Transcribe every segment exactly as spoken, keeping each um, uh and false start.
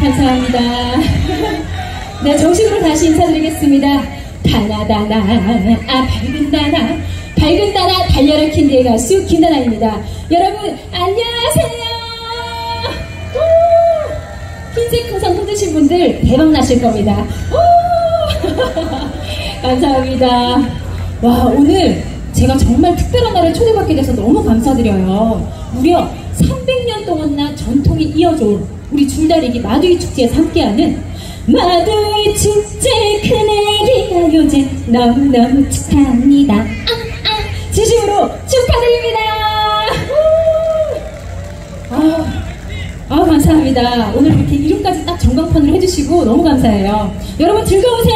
감사합니다. 네, 정식으로 다시 인사드리겠습니다. 다나다나, 아, 밝은 다나, 밝은 다나, 달려라 킨드의 가수 김다나입니다. 여러분, 안녕하세요. 오, 흰색 풍선 꽂으신 분들 대박 나실 겁니다. 오, 감사합니다. 와, 오늘 제가 정말 특별한 날에 초대받게 돼서 너무 감사드려요. 무려 삼백 년 동안나 전통이 이어져온 우리 줄다리기 마두이 축제에서 함께하는 마두이 축제 큰애기가 요즘 너무너무 축하합니다. 아, 아, 진심으로 축하드립니다. 아, 아, 감사합니다. 오늘 이렇게 이름까지 딱 전광판으로 해주시고 너무 감사해요. 여러분 즐거우세요?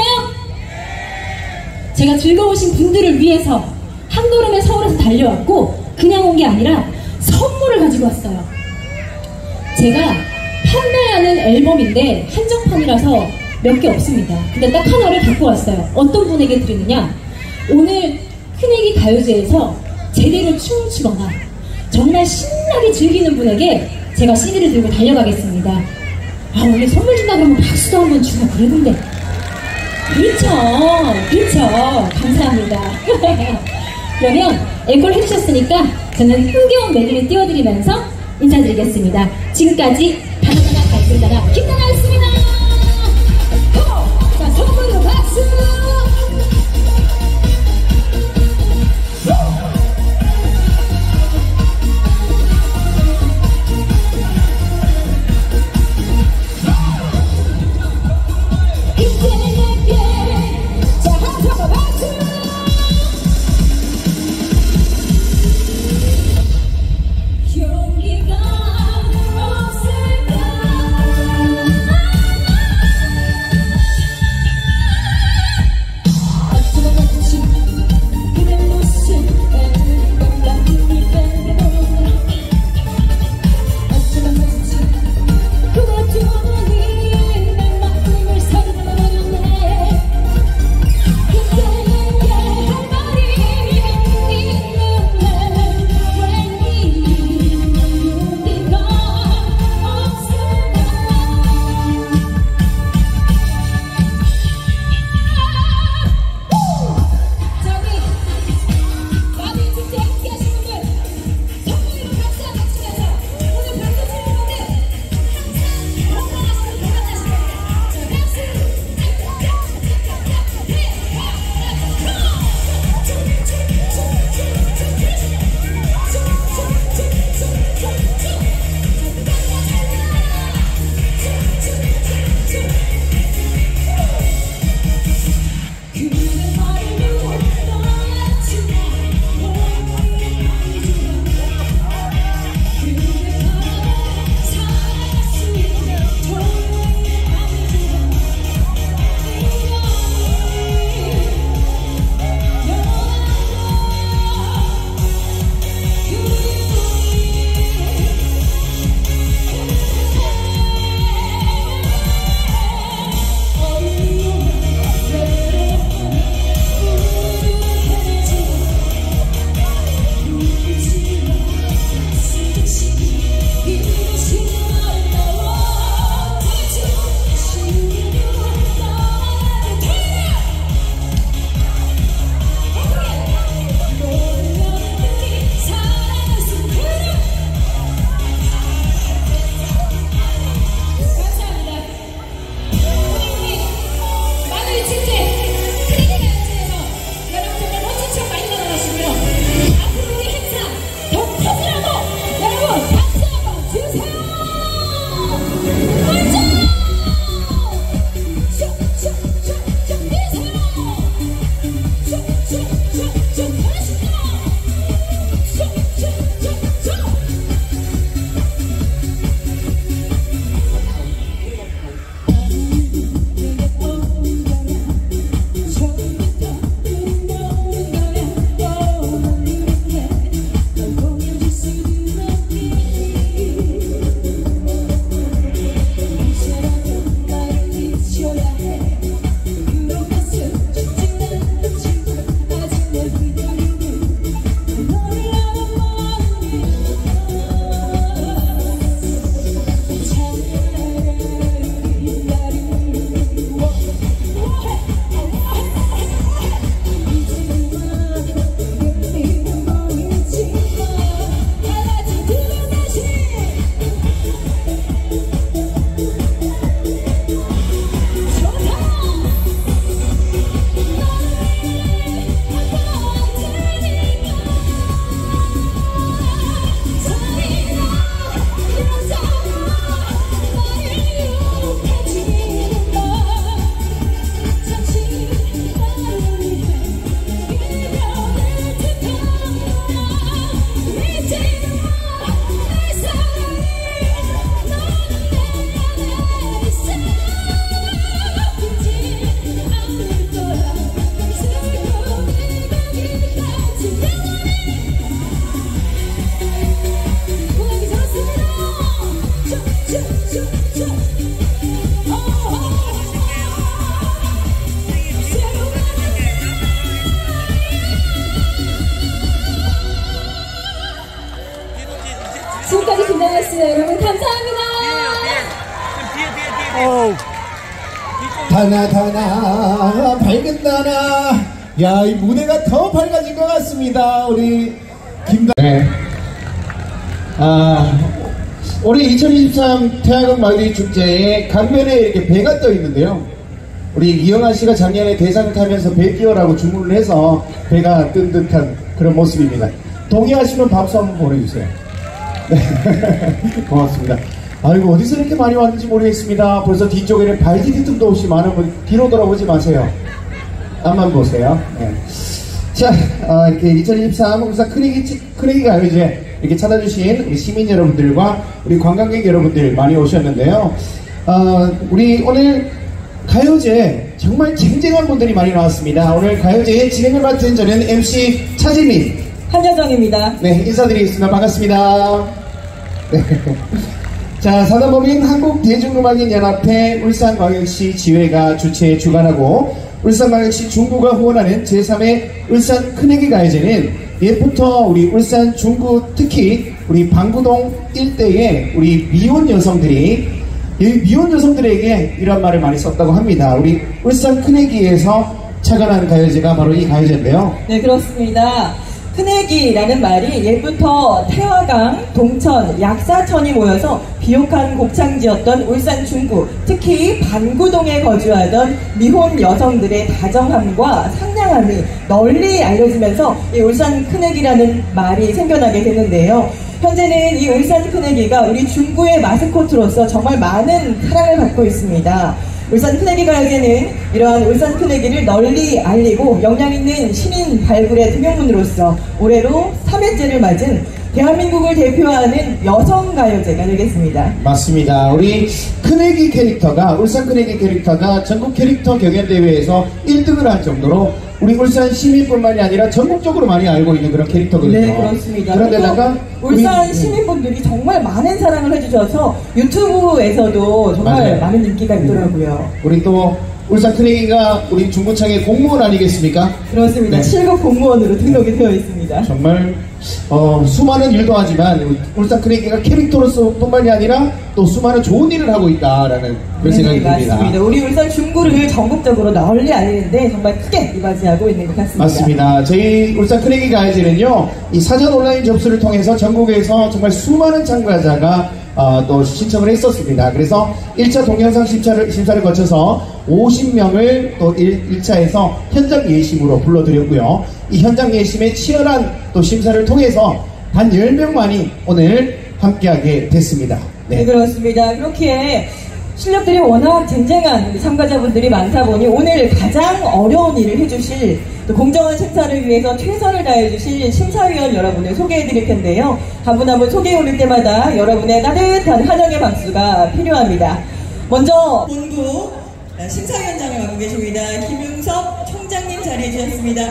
제가 즐거우신 분들을 위해서 한 걸음에 서울에서 달려왔고 그냥 온 게 아니라 선물을 가지고 왔어요. 제가 판매하는 앨범인데 한정판이라서 몇 개 없습니다. 근데 딱 하나를 갖고 왔어요. 어떤 분에게 드리느냐, 오늘 큰애기 가요제에서 제대로 춤을 추거나 정말 신나게 즐기는 분에게 제가 씨디를 들고 달려가겠습니다. 아, 원래 선물 준다 그러면 박수도 한번 주고 그러던데. 그렇죠, 그렇죠. 감사합니다. 그러면 앵콜 해주셨으니까 저는 흥겨운 멜로디 띄워드리면서 인사드리겠습니다. 지금까지 다나다나 밝은다나 김다나였습니다. 자, 선물로 박수. 용기가 없을 지금까지 김나였어요. 여러분 감사합니다. 다나 다나 밝은 다나. 야, 이 무대가 더 밝아진 것 같습니다. 우리 김다. 네. 아, 올해 이천이십삼 태화강 마을이 축제에 강변에 이렇게 배가 떠 있는데요. 우리 이영아 씨가 작년에 대상 타면서 배 띄워라고 주문을 해서 배가 뜬 듯한 그런 모습입니다. 동의하시면 박수 한번 보내주세요. 네. 고맙습니다. 아이고, 어디서 이렇게 많이 왔는지 모르겠습니다. 벌써 뒤쪽에는 발디딜 틈도 없이 많은 분, 뒤로 돌아보지 마세요. 앞만 보세요. 네. 자, 어, 이렇게 이천이십삼 울산 크래기, 크래기 가요제 이렇게 찾아주신 우리 시민 여러분들과 우리 관광객 여러분들 많이 오셨는데요. 어, 우리 오늘 가요제 정말 쟁쟁한 분들이 많이 나왔습니다. 오늘 가요제의 진행을 맡은 저는 엠씨 차지민, 한여정입니다. 네, 인사드리겠습니다. 반갑습니다. 네. 자, 사단법인 한국대중음악인연합회 울산광역시 지회가 주최 주관하고 울산광역시 중구가 후원하는 제삼회 울산 큰애기 가요제는 옛부터 우리 울산 중구, 특히 우리 방구동 일대의 우리 미혼 여성들이 이 미혼 여성들에게 이런 말을 많이 썼다고 합니다. 우리 울산 큰애기에서 착안한 가요제가 바로 이 가요제인데요. 네, 그렇습니다. 큰애기라는 말이 옛부터 태화강, 동천, 약사천이 모여서 비옥한 곡창지였던 울산 중구, 특히 반구동에 거주하던 미혼 여성들의 다정함과 상냥함이 널리 알려지면서 이 울산 큰애기라는 말이 생겨나게 되는데요. 현재는 이 울산 큰애기가 우리 중구의 마스코트로서 정말 많은 사랑을 받고 있습니다. 울산 큰애기 가요제는 이러한 울산 큰애기를 널리 알리고 역량있는 신인 발굴의 등용문으로서 올해로 삼 회째를 맞은 대한민국을 대표하는 여성가요제가 되겠습니다. 맞습니다. 우리 큰애기 캐릭터가, 울산 큰애기 캐릭터가 전국 캐릭터 경연대회에서 일 등을 할 정도로 우리 울산 시민뿐만이 아니라 전국적으로 많이 알고 있는 그런 캐릭터거든요. 네, 그렇습니다. 그런데다가 울산 시민분들이 정말 많은 사랑을 해주셔서 유튜브에서도 정말 맞아요. 많은 인기가 있더라고요. 우리 또 울산 큰애기가 우리 중구청의 공무원 아니겠습니까? 그렇습니다. 네. 칠 급 공무원으로 등록이 되어 있습니다. 정말 어, 수많은 일도 하지만 울산 큰애기가 캐릭터로서 뿐만이 아니라 또 수많은 좋은 일을 하고 있다라는 그런 네, 생각이 듭니다. 맞습니다. 우리 울산 중구를 전국적으로 널리 알리는데 정말 크게 이바지하고 있는 것 같습니다. 맞습니다. 저희 울산 큰애기 가요제는요, 이 사전 온라인 접수를 통해서 전국에서 정말 수많은 참가자가 어, 또 신청을 했었습니다. 그래서 일 차 동영상 심사를, 심사를 거쳐서 오십 명을 또 일 차에서 현장 예심으로 불러드렸고요. 이 현장 예심의 치열한 또 심사를 통해서 단 열 명만이 오늘 함께하게 됐습니다. 네, 네 그렇습니다. 그렇게 실력들이 워낙 쟁쟁한 참가자분들이 많다 보니 오늘 가장 어려운 일을 해주실, 또 공정한 심사를 위해서 최선을 다해주실 심사위원 여러분을 소개해드릴 텐데요. 한 분 한 분 소개해 오를 때마다 여러분의 따뜻한 환영의 박수가 필요합니다. 먼저 본부 심사위원장을 맡고 계십니다. 김용섭 총장님 자리해 주셨습니다.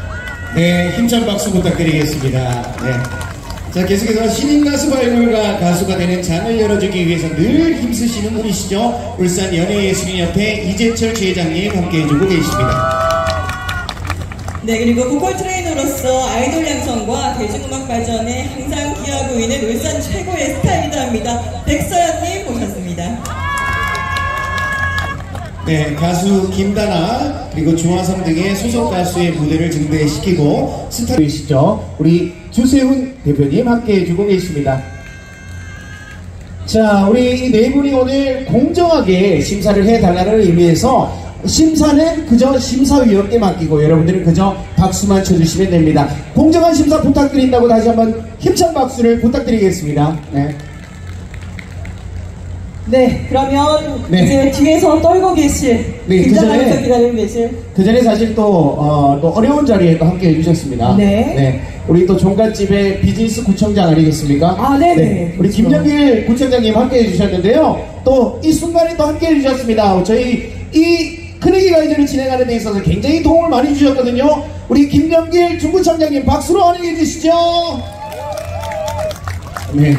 네, 힘찬 박수 부탁드리겠습니다. 네. 자, 계속해서 신인 가수 발굴과 가수가 되는 장을 열어주기 위해서 늘 힘쓰시는 분이시죠. 울산 연예예술인협회 이재철 지회장님 함께해주고 계십니다. 네, 그리고 보컬 트레이너로서 아이돌 양성과 대중음악 발전에 항상 기여하고 있는 울산 최고의 스타 리더입니다. 백서연님 모셨습니다. 네, 가수 김다나 그리고 중화성 등의 소속 가수의 무대를 증대시키고 스타이시죠. 우리 주세훈 대표님 함께해주고 계십니다. 자, 우리 이 네 분이 오늘 공정하게 심사를 해달라는 의미에서 심사는 그저 심사위원께 맡기고 여러분들은 그저 박수만 쳐주시면 됩니다. 공정한 심사 부탁드린다고 다시 한번 힘찬 박수를 부탁드리겠습니다. 네. 네, 그러면 네. 이제 뒤에서 떨고 계실, 네, 긴장하면서 기다리고 계실. 그 전에 사실 또, 어, 또 어려운 자리에 또 함께 해주셨습니다. 네. 네. 우리 또 종갓집의 비즈니스 구청장 아니겠습니까? 아, 네네. 네. 우리 그렇죠. 김정길 구청장님 함께 해주셨는데요. 또 이 순간에 또 함께 해주셨습니다. 저희 이 큰애기 가요제를 진행하는 데 있어서 굉장히 도움을 많이 주셨거든요. 우리 김정길 중구청장님 박수로 환영해 주시죠. 네.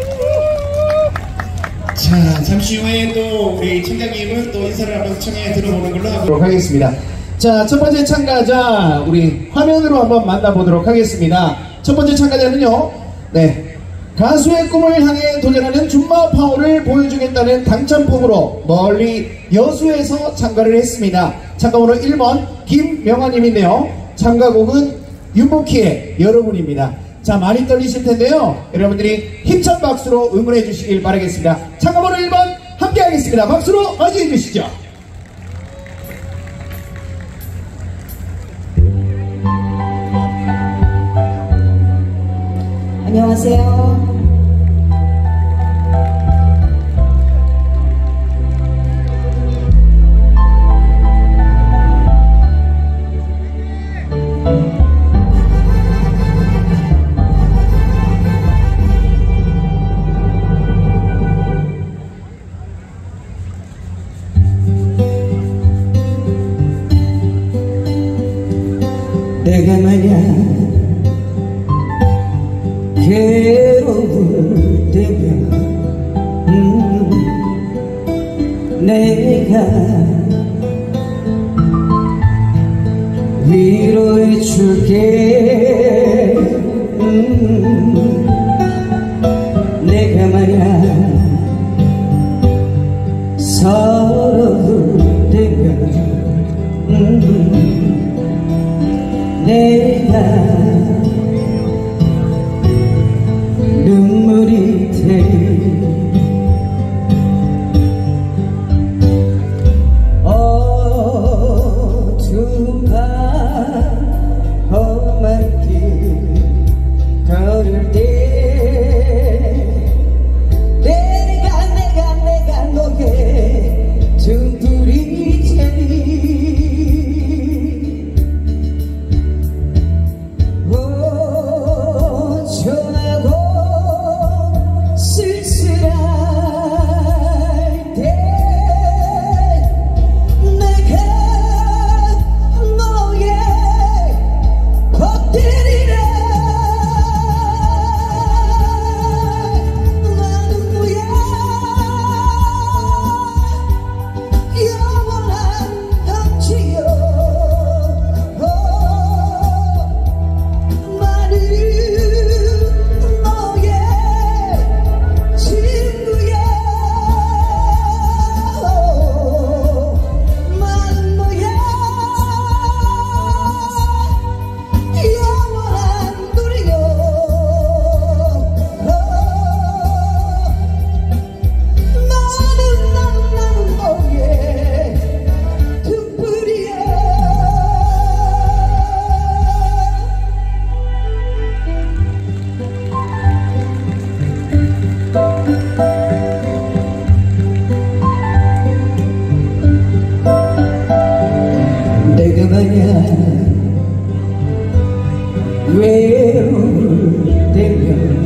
자, 잠시 후에 또 우리 청장님은 또 인사를 한번 청해 들어보는 걸로 하도록 하겠습니다. 자, 첫 번째 참가자 우리 화면으로 한번 만나보도록 하겠습니다. 첫 번째 참가자는요, 네, 가수의 꿈을 향해 도전하는 줌마 파워를 보여주겠다는 당첨품으로 멀리 여수에서 참가를 했습니다. 참가번호 일 번 김명아님인데요. 참가곡은 윤복희의 여러분입니다. 자, 많이 떨리실 텐데요. 여러분들이 힘찬 박수로 응원해 주시길 바라겠습니다. 참가번호 일 번 함께 하겠습니다. 박수로 맞이해 주시죠. 안녕하세요. 내가 만약 괴로울 때면 음, 내가 위로해 줄게. 음, 내가 만약 서러울 때면 음, 내가 눈물이 돼. 어두운 밤 험한 길 걸을 때 내가 내가 내가 너의 등불이 되니 내가 만약 외로울 때면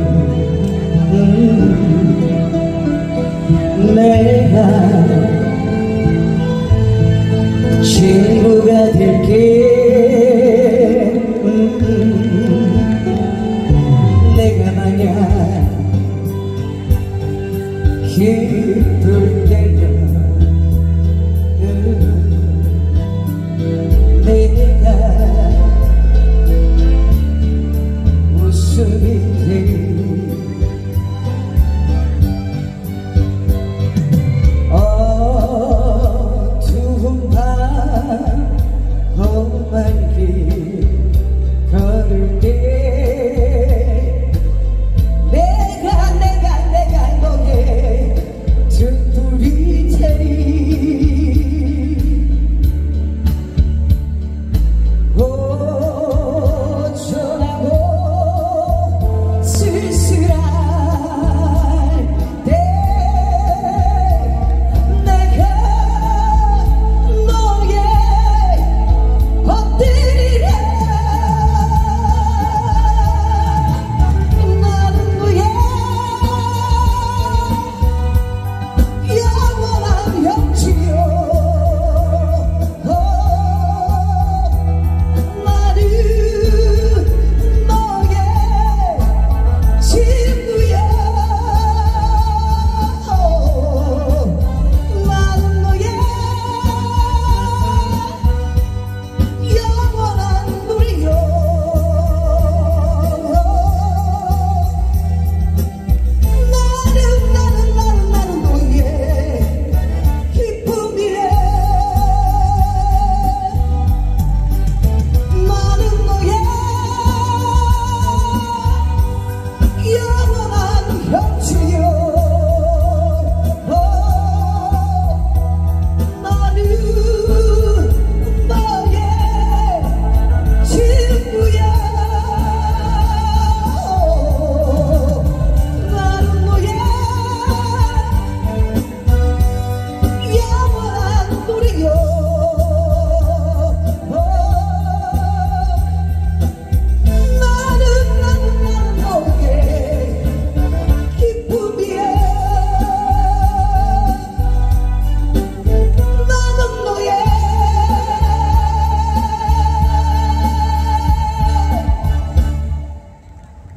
음, 내가 친구가 될게. 음, 내가 만약 기쁠 때면 내가 웃음이 돼. 어두운 밤 험한 길 걸을 때 내가 내가 내가 너의 등불이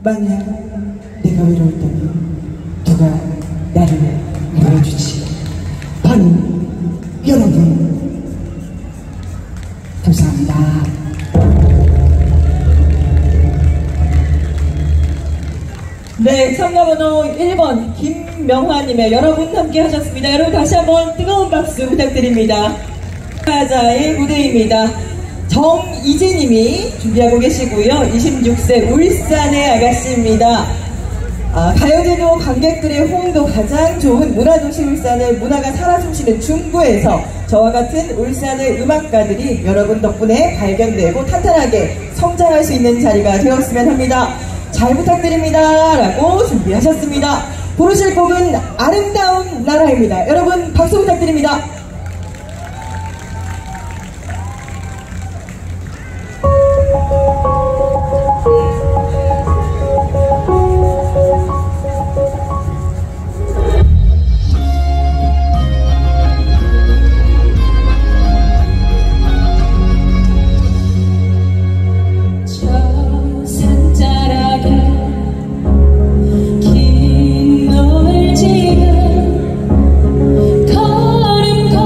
만약 내가 외로웠다면 누가 나를 물어주지. 바로 여러분. 감사합니다. 네, 참가번호 일 번 김명화님의 여러분 함께 하셨습니다. 여러분 다시 한번 뜨거운 박수 부탁드립니다. 가자의 무대입니다. 정이재님이 준비하고 계시고요. 이십육 세 울산의 아가씨입니다. 아, 가요제도 관객들의 호응도 가장 좋은 문화도시 울산의 문화가 살아 숨쉬는 중구에서 저와 같은 울산의 음악가들이 여러분 덕분에 발견되고 탄탄하게 성장할 수 있는 자리가 되었으면 합니다. 잘 부탁드립니다 라고 준비하셨습니다. 부르실 곡은 아름다운 나라입니다. 여러분 박수 부탁드립니다. 긴 노을 지면 걸음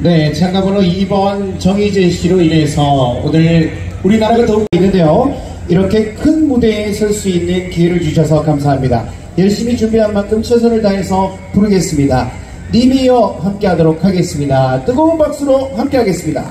네, 참가번호 이 번 정희재 씨로 인해서 오늘 우리나라가 더욱 있는데요. 이렇게 큰 무대에 설 수 있는 기회를 주셔서 감사합니다. 열심히 준비한 만큼 최선을 다해서 부르겠습니다. 님이여 함께 하도록 하겠습니다. 뜨거운 박수로 함께 하겠습니다.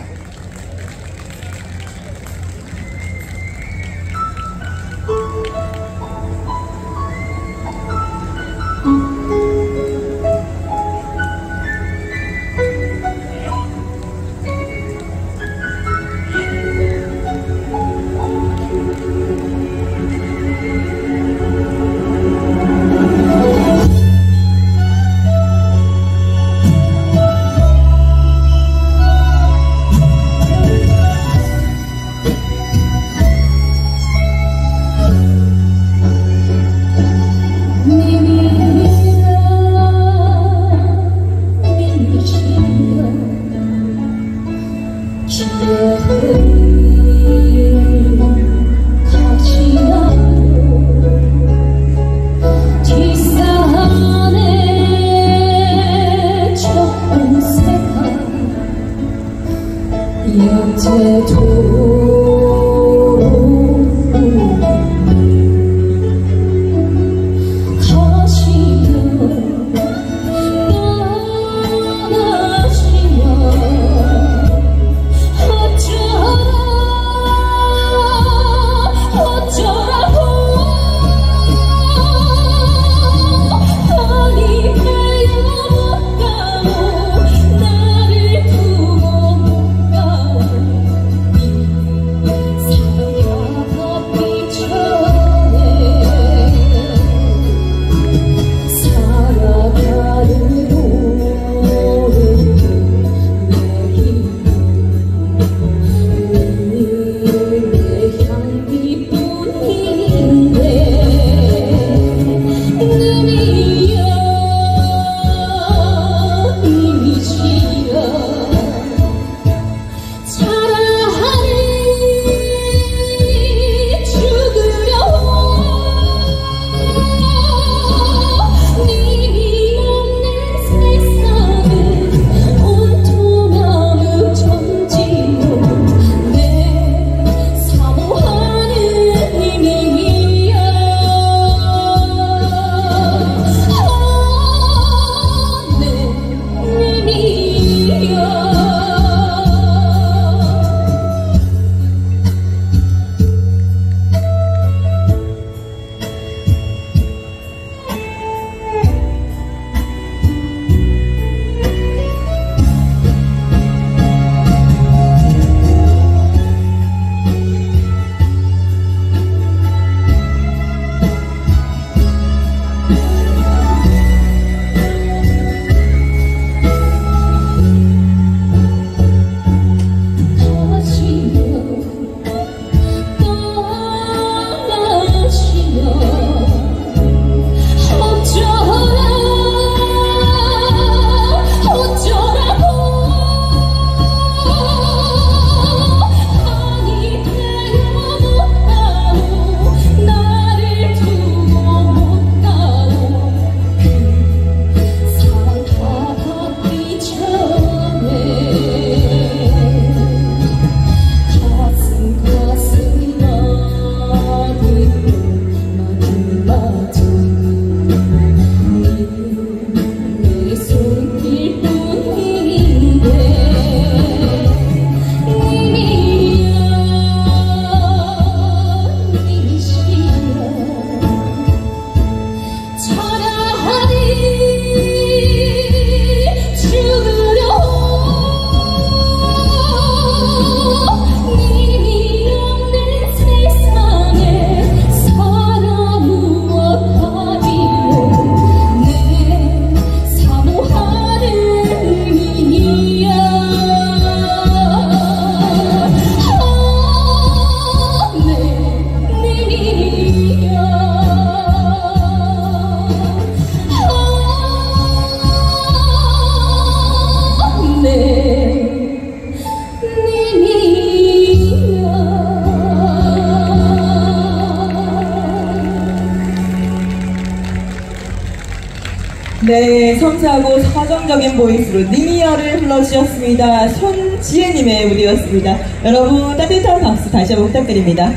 섬세하고 서정적인 보이스로 니미야를 불러주셨습니다. 손지혜님의 무대였습니다. 여러분 따뜻한 박수 다시 한번 부탁드립니다.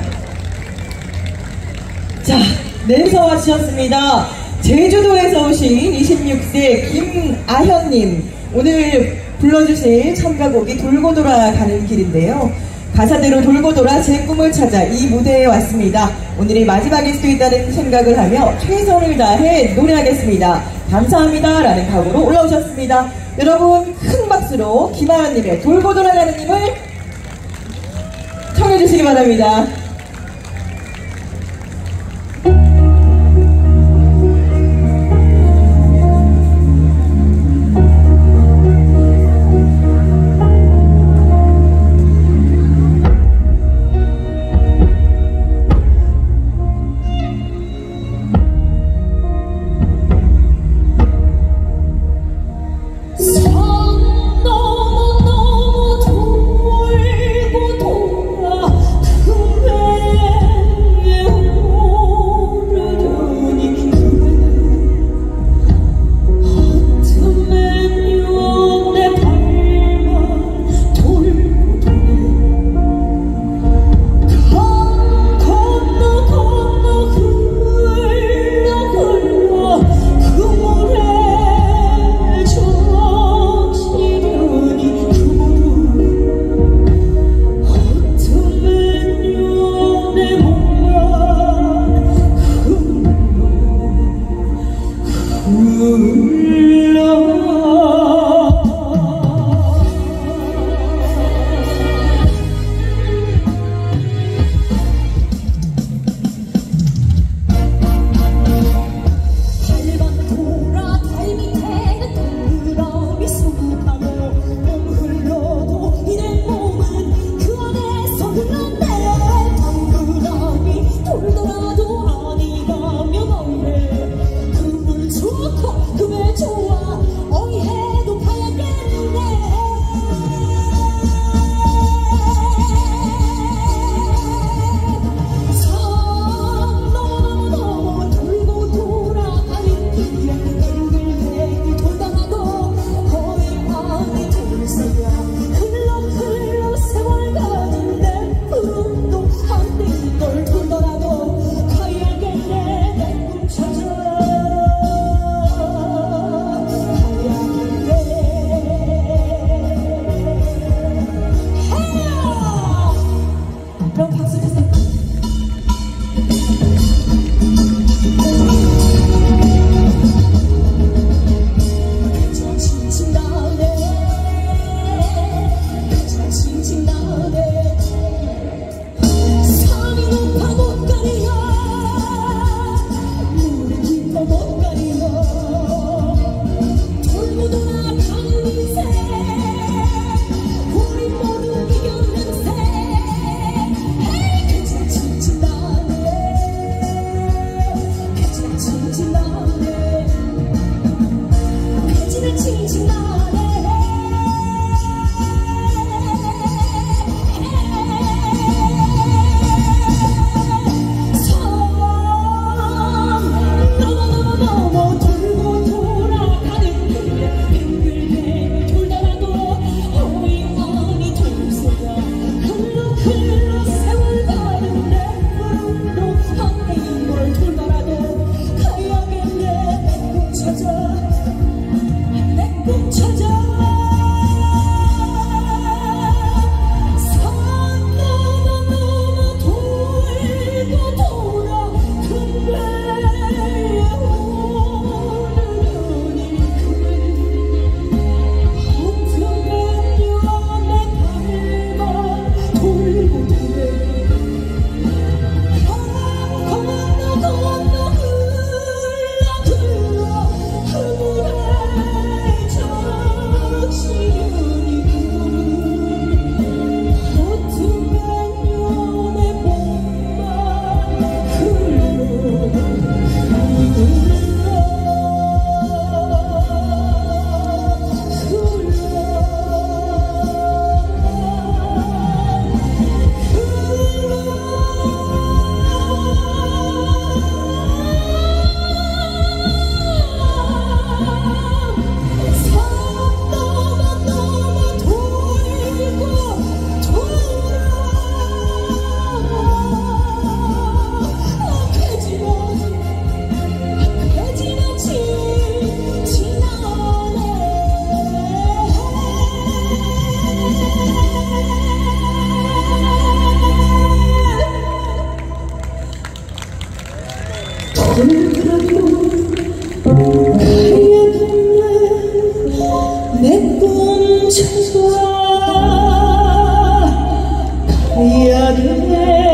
자, 냄새와 주셨습니다. 제주도에서 오신 이십육 세 김아현님, 오늘 불러주실 참가곡이 돌고 돌아 가는 길인데요. 가사대로 돌고 돌아 제 꿈을 찾아 이 무대에 왔습니다. 오늘이 마지막일 수도 있다는 생각을 하며 최선을 다해 노래하겠습니다. 감사합니다 라는 각오로 올라오셨습니다. 여러분 큰 박수로 김아현님의 돌고 돌아가는 님을 청해주시기 바랍니다. 너무 너무 돌고 돌아 내 꿈처럼 가야 돼.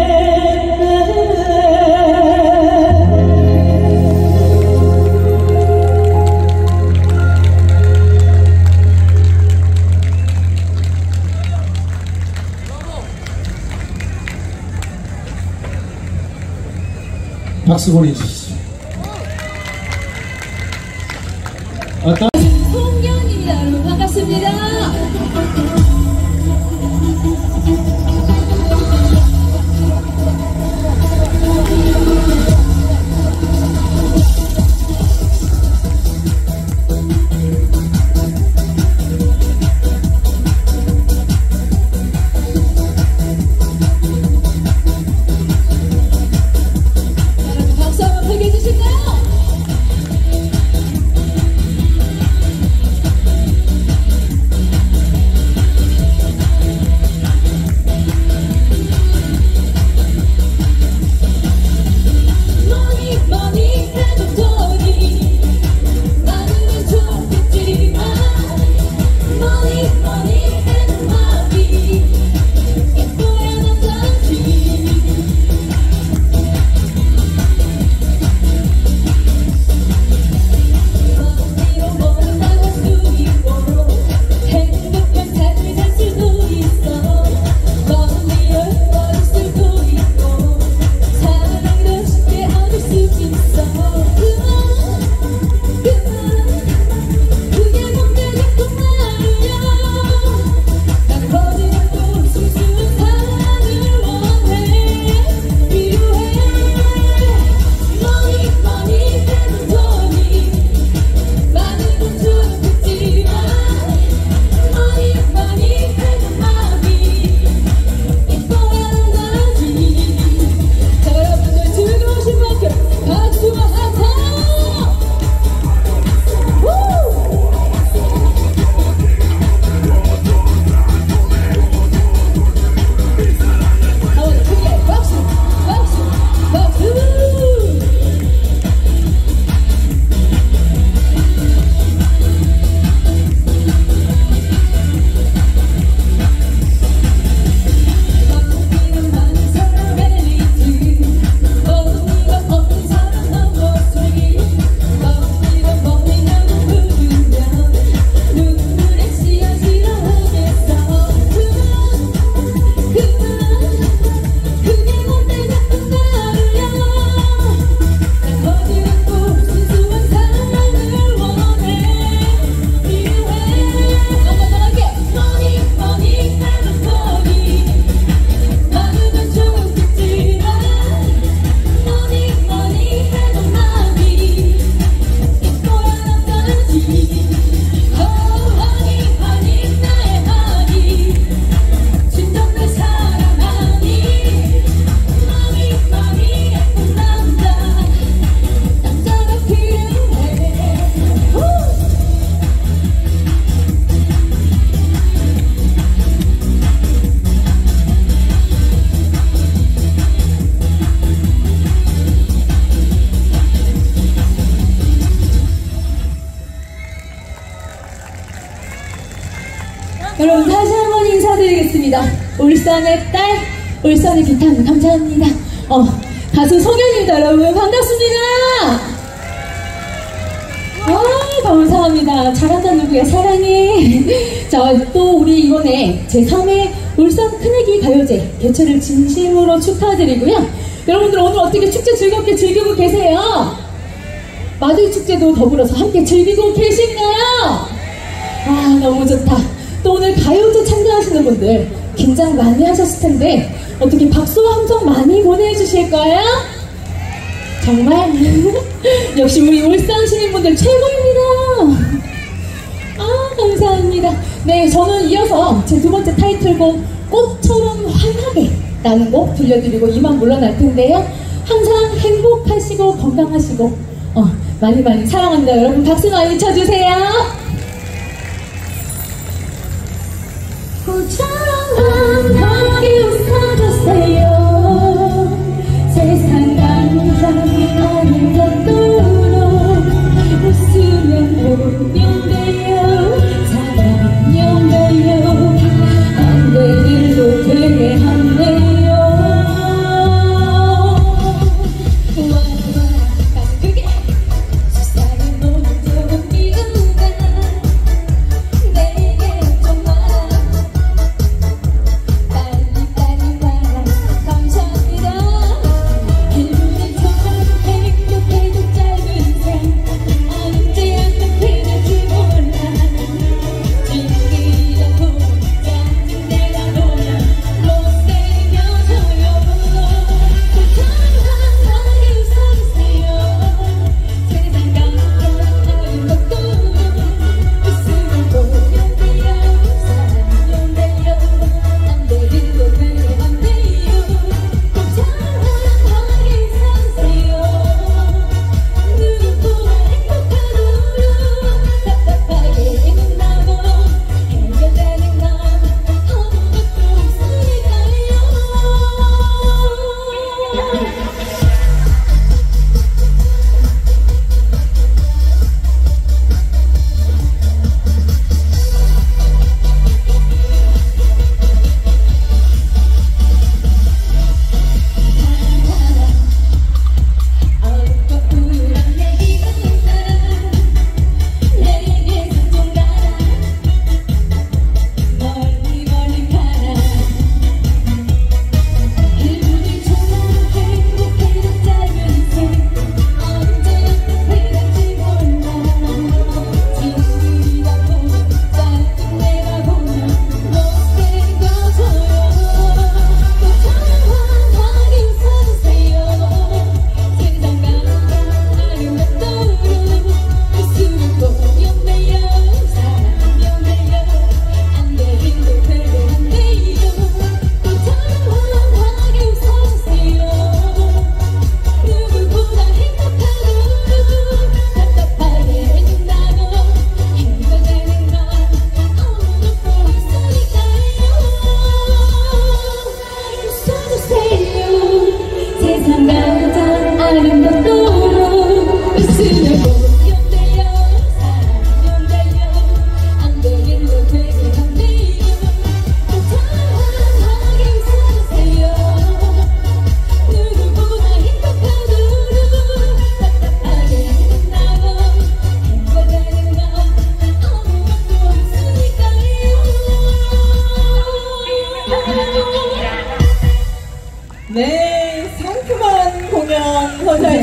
박수 보내주시죠. 어떤 송년입니다. 여러분 반갑습니다. 여러분 다시 한번 인사드리겠습니다. 울산의 딸, 울산의 기타님 감사합니다. 어, 가수 송현입니다. 여러분 반갑습니다. 아, 감사합니다. 잘한다 누구야 사랑해. 자, 또 우리 이번에 제삼 회 울산 큰애기 가요제 개최를 진심으로 축하드리고요. 여러분들 오늘 어떻게 축제 즐겁게 즐기고 계세요? 마들 축제도 더불어서 함께 즐기고 계신가요? 아, 너무 좋다. 또 오늘 가요제 참가하시는 분들 긴장 많이 하셨을 텐데 어떻게 박수와 함성 많이 보내주실까요? 정말 역시 우리 울산 시민분들 최고입니다. 아, 감사합니다. 네, 저는 이어서 제 두 번째 타이틀곡 꽃처럼 환하게 라는 곡 들려드리고 이만 물러날 텐데요. 항상 행복하시고 건강하시고 어, 많이 많이 사랑합니다. 여러분 박수 많이 쳐주세요. 꽃처럼 환하게 웃어주세요. 세상 남자 아닌 것도록 웃으면 보면 돼요. 사랑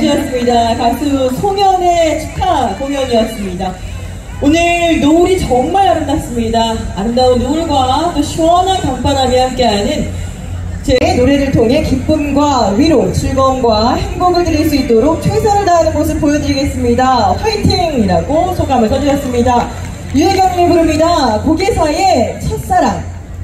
공연이었습니다. 가수 송현의 축하 공연이었습니다. 오늘 노을이 정말 아름답습니다. 아름다운 노을과 또 시원한 강바람이 함께하는 제 노래를 통해 기쁨과 위로, 즐거움과 행복을 드릴 수 있도록 최선을 다하는 모습 보여드리겠습니다. 화이팅이라고 소감을 써주셨습니다. 유혜경님이 부릅니다. 고개사의 첫사랑.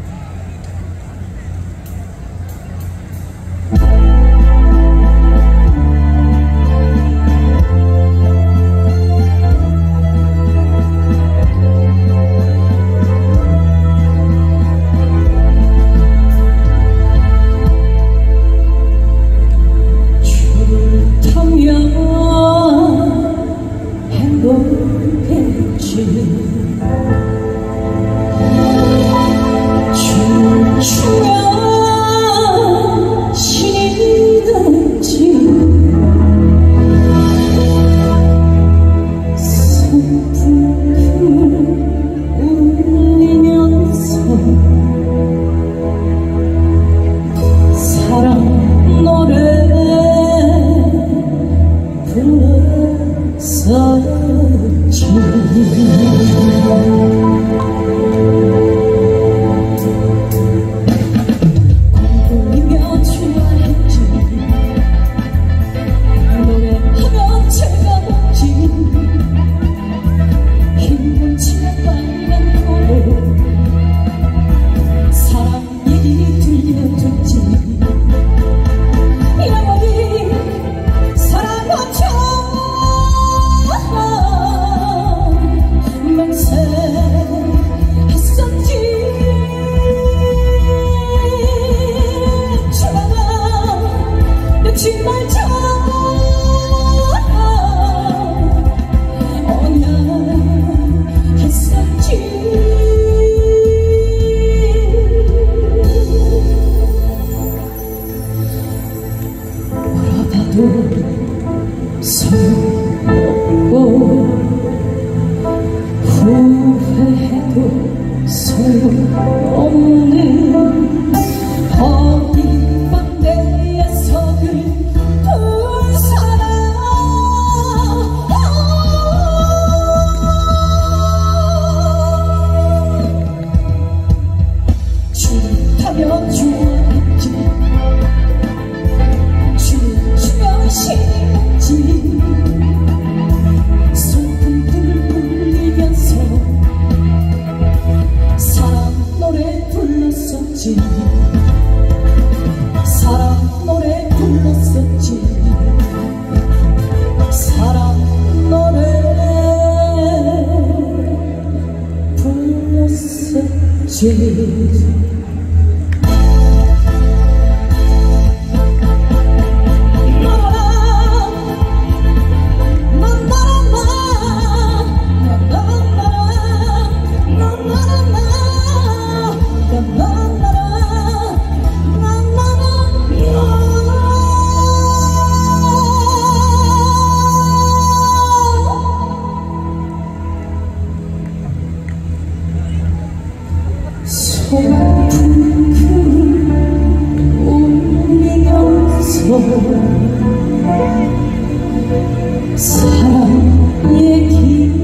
사랑의 길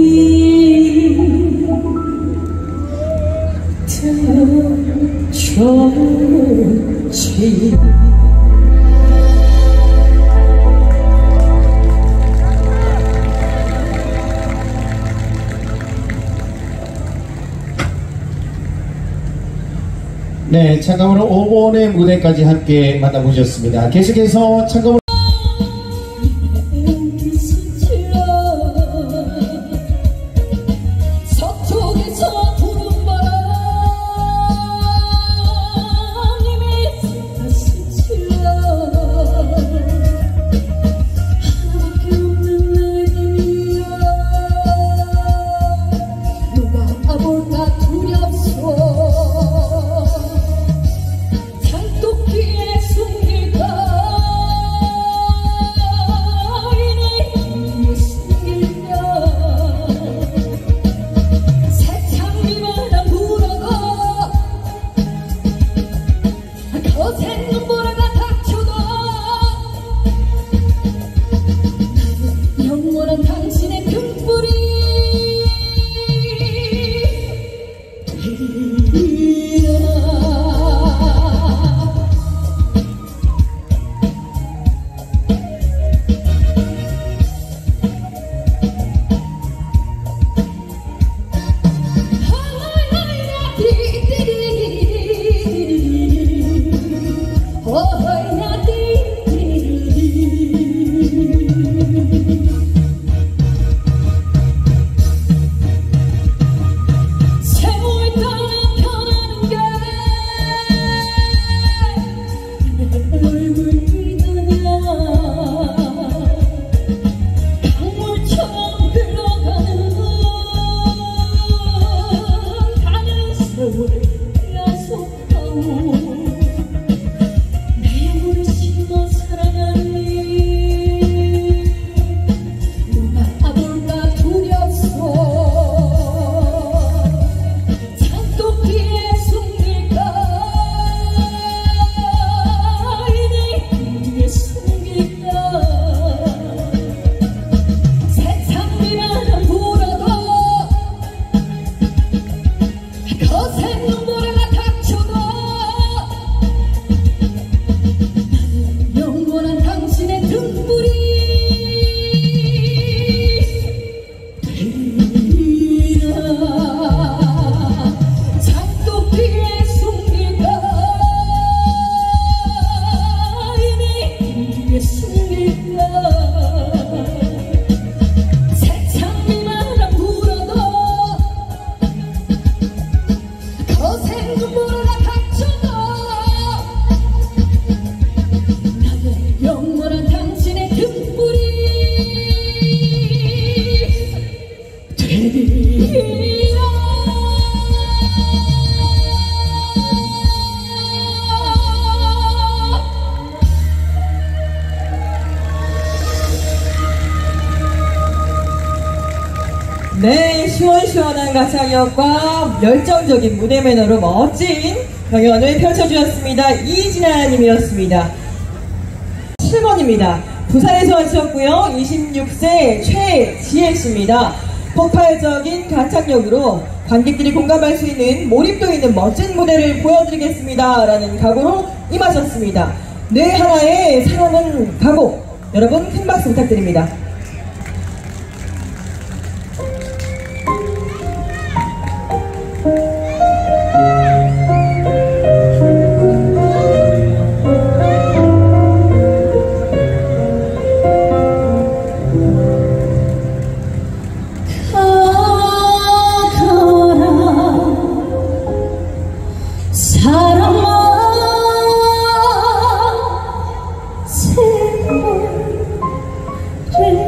들어줬지. 네, 참가번호 오 번의 무대까지 함께 만나보셨습니다. 계속해서 참가번호 산토끼에 숨길까 네, 시원시원한 가창력과 열정적인 무대 매너로 멋진 경연을 펼쳐주셨습니다. 이진아 님이었습니다. 칠 번입니다. 부산에서 하셨고요. 이십육 세 최지혜씨입니다. 폭발적인 가창력으로 관객들이 공감할 수 있는 몰입도 있는 멋진 무대를 보여드리겠습니다. 라는 각오로 임하셨습니다. 뇌 하나의 사랑은 각오. 여러분 큰 박수 부탁드립니다. 사랑아 세월을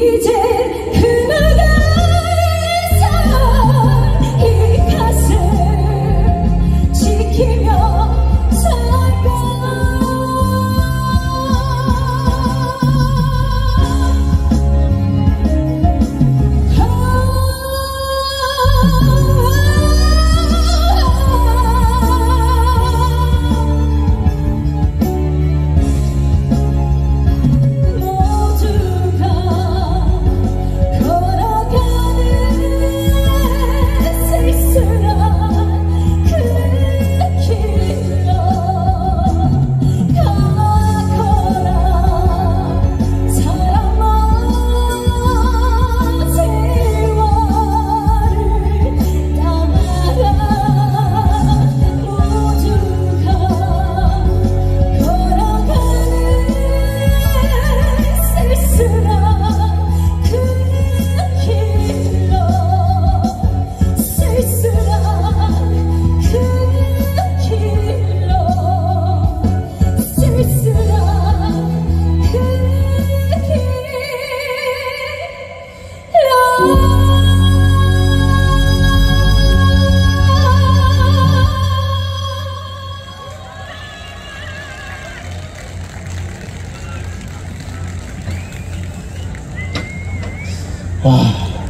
이제 그나가 이 가슴 지키며 살까. 와,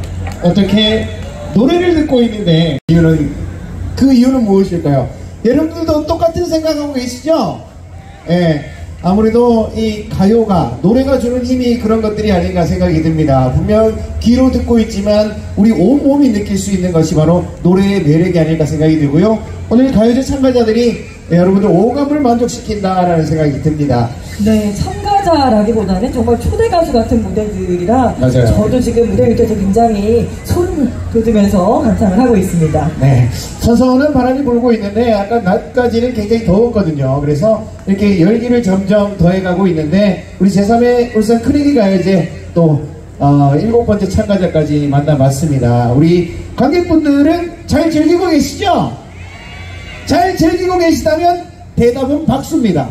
어떻게 노래를 듣고 있는데 이유는 그 이유는 무엇일까요? 여러분들도 똑같은 생각하고 계시죠? 예, 아무래도 이 가요가 노래가 주는 힘이 그런 것들이 아닌가 생각이 듭니다. 분명 귀로 듣고 있지만 우리 온몸이 느낄 수 있는 것이 바로 노래의 매력이 아닐까 생각이 들고요. 오늘 가요제 참가자들이 여러분들 오감을 만족시킨다라는 생각이 듭니다. 네, 참가자라기보다는 정말 초대 가수 같은 무대들이라 맞아요. 저도 지금 무대 밑에서 굉장히 소름을 돋으면서 감상을 하고 있습니다. 네, 서서는 바람이 불고 있는데 아까 낮까지는 굉장히 더웠거든요. 그래서 이렇게 열기를 점점 더해가고 있는데 우리 제삼회 울산 큰애기 가요제 또 어, 일곱 번째 참가자까지 만나봤습니다. 우리 관객분들은 잘 즐기고 계시죠? 잘 즐기고 계시다면 대답은 박수입니다.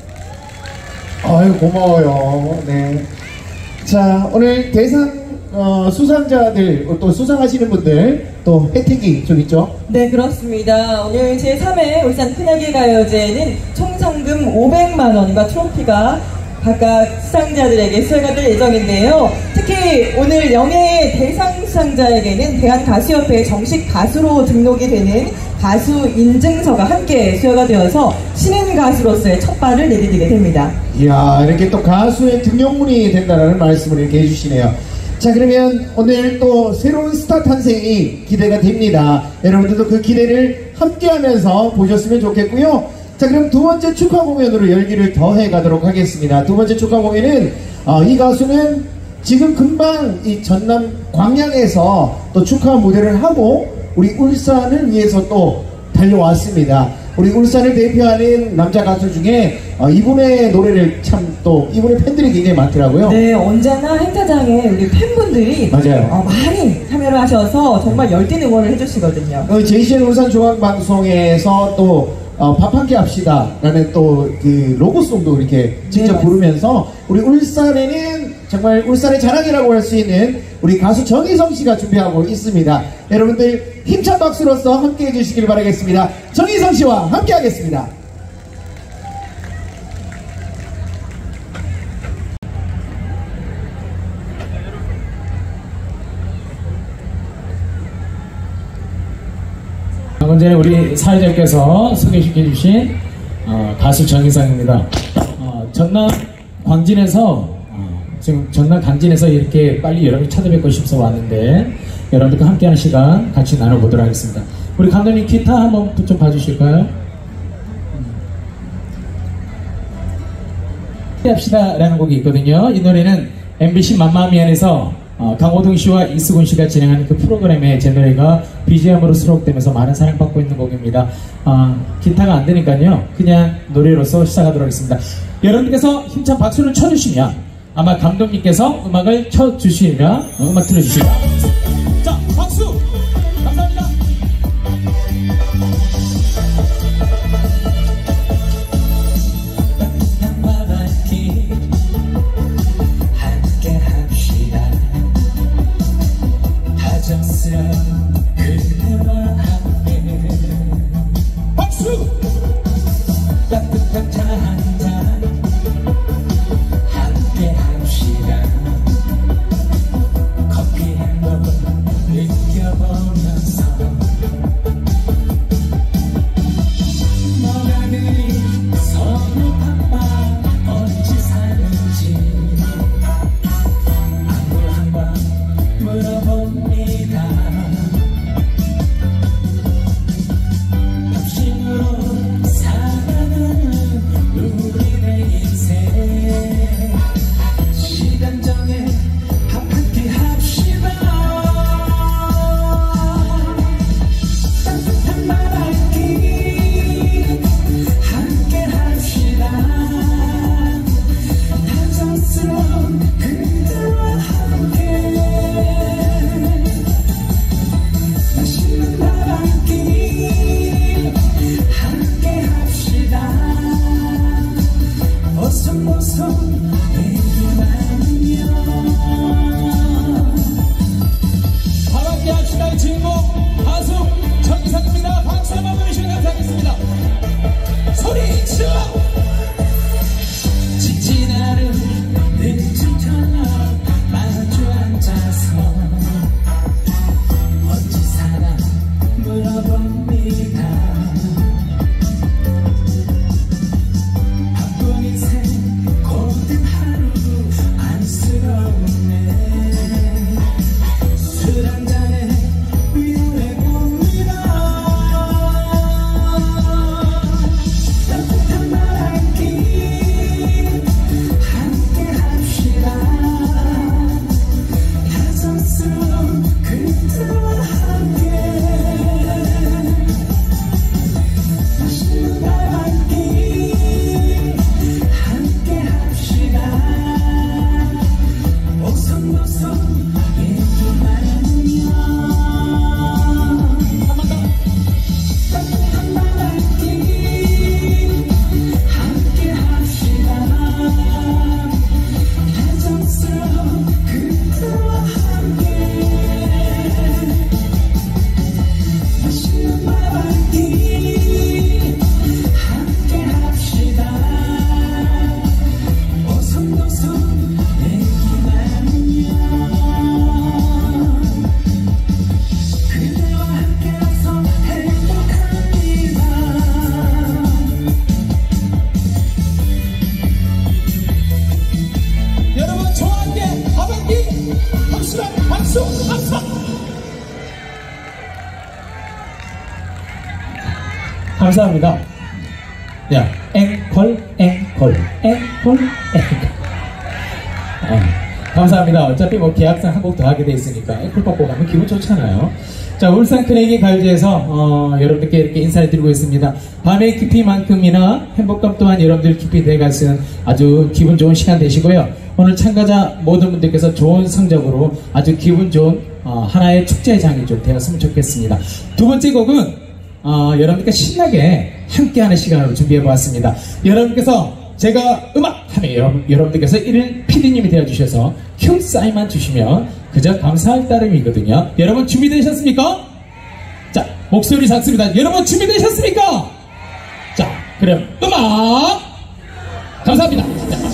아유, 고마워요. 네. 자, 오늘 대상 어, 수상자들 또 수상하시는 분들 또 혜택이 좀 있죠? 네, 그렇습니다. 오늘 제삼 회 울산 큰애기 가요제는 총 상금 오백만 원과 트로피가 각각 수상자들에게 수여가 될 예정인데요. 특히 오늘 영예의 대상 수상자에게는 대한가수협회에 정식 가수로 등록이 되는 가수 인증서가 함께 수여가 되어서 신인 가수로서의 첫 발을 내디디게 됩니다. 이야, 이렇게 또 가수의 등용문이 된다는 말씀을 이렇게 해주시네요. 자, 그러면 오늘 또 새로운 스타 탄생이 기대가 됩니다. 여러분들도 그 기대를 함께 하면서 보셨으면 좋겠고요. 자, 그럼 두 번째 축하 공연으로 열기를 더해 가도록 하겠습니다. 두 번째 축하 공연은 어, 이 가수는 지금 금방 이 전남 광양에서 또 축하 무대를 하고 우리 울산을 위해서 또 달려왔습니다. 우리 울산을 대표하는 남자 가수 중에 어, 이분의 노래를 참 또 이분의 팬들이 굉장히 많더라고요. 네, 언제나 행사장에 우리 팬분들이 맞아요. 어, 많이 참여를 하셔서 정말 열띤 응원을 해주시거든요. 어, 제이씨엔 울산 중앙방송에서 또 어, 밥 한 끼 합시다 라는 또 그 로고송도 이렇게 직접 네, 부르면서 우리 울산에는 정말 울산의 자랑이라고 할 수 있는 우리 가수 정희성 씨가 준비하고 있습니다. 여러분들 힘찬 박수로서 함께 해주시길 바라겠습니다. 정희성 씨와 함께 하겠습니다. 방금 전에 우리 사회자께서 소개시켜 주신 어, 가수 정희성입니다. 어, 전남 광진에서 어, 지금 전남 강진에서 이렇게 빨리 여러분 찾아뵙고 싶어서 왔는데 여러분들과 함께하는 시간 같이 나눠보도록 하겠습니다. 우리 감독님 기타 한번 좀 봐주실까요? 합시다 라는 곡이 있거든요. 이 노래는 엠비씨 맘마미안에서 어, 강호동 씨와 이수근 씨가 진행하는 그 프로그램에 제 노래가 비지엠으로 수록되면서 많은 사랑받고 있는 곡입니다. 어, 기타가 안 되니까요. 그냥 노래로서 시작하도록 하겠습니다. 여러분께서 힘찬 박수를 쳐주시면 아마 감독님께서 음악을 쳐주시면 어, 음악 틀어주시죠. 자, 박수! 감사합니다. 함께 합시다. 찾아서 어찌 살아 물어봅니다. 바쁜 인생 고된 하루 안쓰러우네. 술 한잔에 위로해 봅니다. 따뜻한 바람길 함께 합시다. 다정스러운 그대와 함께 맛있는 바람길 함께 합시다. 오손도손 얘기만 하면 한번 더. 따뜻한 바람길 함께 합시다. 다정스러운 그대와 함께 맛있는 바람길 함께 합시다. 오손도손 얘기만 하면 그대와 함께라서 행복합니다. 여러분 저와 함께 하반기 박수랑 박수 박수. 감사합니다. 야, 앵콜, 앵콜, 앵콜, 앵콜. 아, 감사합니다. 어차피 뭐 계약상 한 곡 더 하게 돼 있으니까 앵콜 받고 가면 기분 좋잖아요. 자, 울산 크레이기 가요제에서 어, 여러분들께 이렇게 인사를 드리고 있습니다. 밤의 깊이만큼이나 행복감 또한 여러분들 깊이 내가시는 아주 기분 좋은 시간 되시고요. 오늘 참가자 모든 분들께서 좋은 성적으로 아주 기분 좋은 어, 하나의 축제장이 좀 되었으면 좋겠습니다. 두 번째 곡은 어, 여러분들께 신나게 함께하는 시간으로 준비해보았습니다. 여러분께서 제가 음악 하면 여러분, 여러분들께서 일일 피디님이 되어주셔서 큐 사인만 주시면 그저 감사할 따름이거든요. 여러분 준비되셨습니까? 자, 목소리 작습니다. 여러분 준비되셨습니까? 자, 그럼 음악 감사합니다. 자.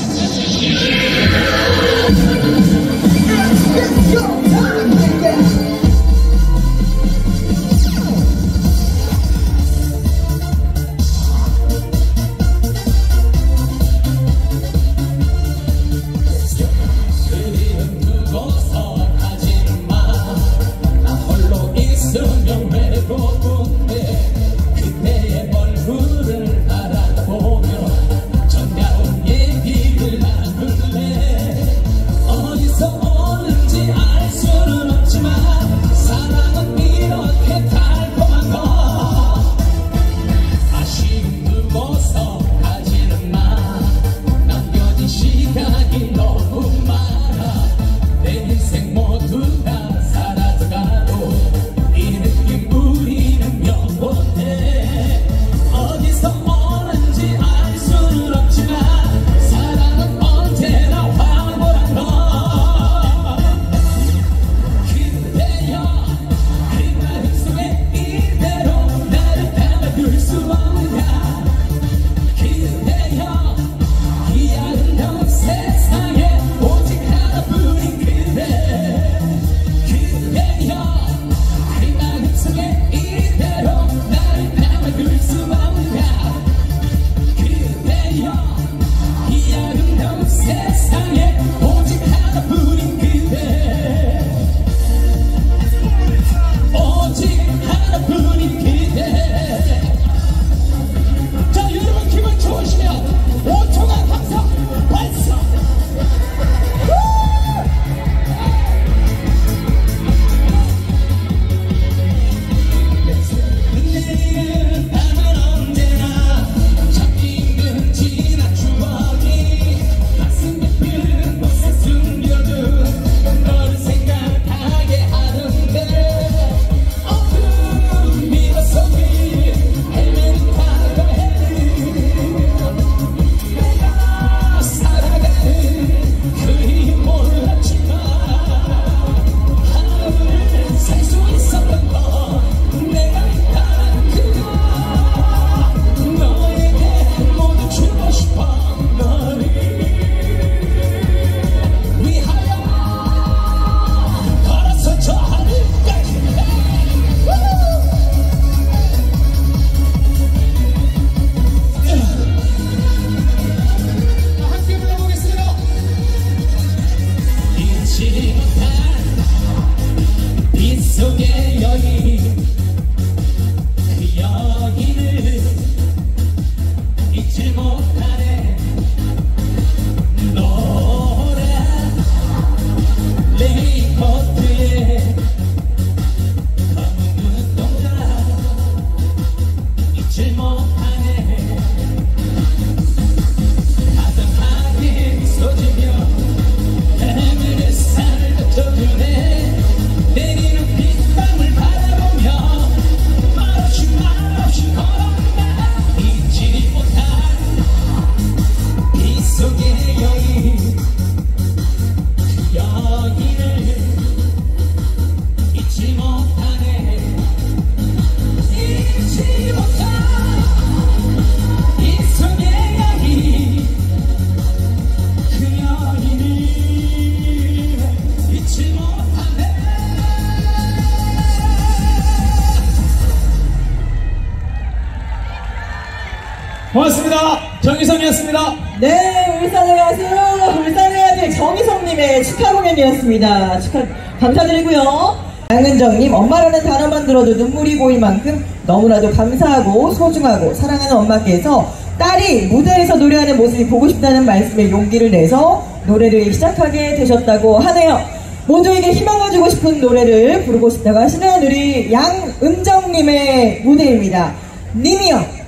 고맙습니다. 정희성이었습니다. 네, 울산의 가수, 울산의 아들 정희성님의 축하 공연이었습니다. 축하, 감사드리고요. 양은정님, 엄마라는 단어만 들어도 눈물이 보일 만큼 너무나도 감사하고 소중하고 사랑하는 엄마께서 딸이 무대에서 노래하는 모습이 보고 싶다는 말씀에 용기를 내서 노래를 시작하게 되셨다고 하네요. 모두에게 희망을 주고 싶은 노래를 부르고 싶다고 하시는 우리 양은정님의 무대입니다. 님이요.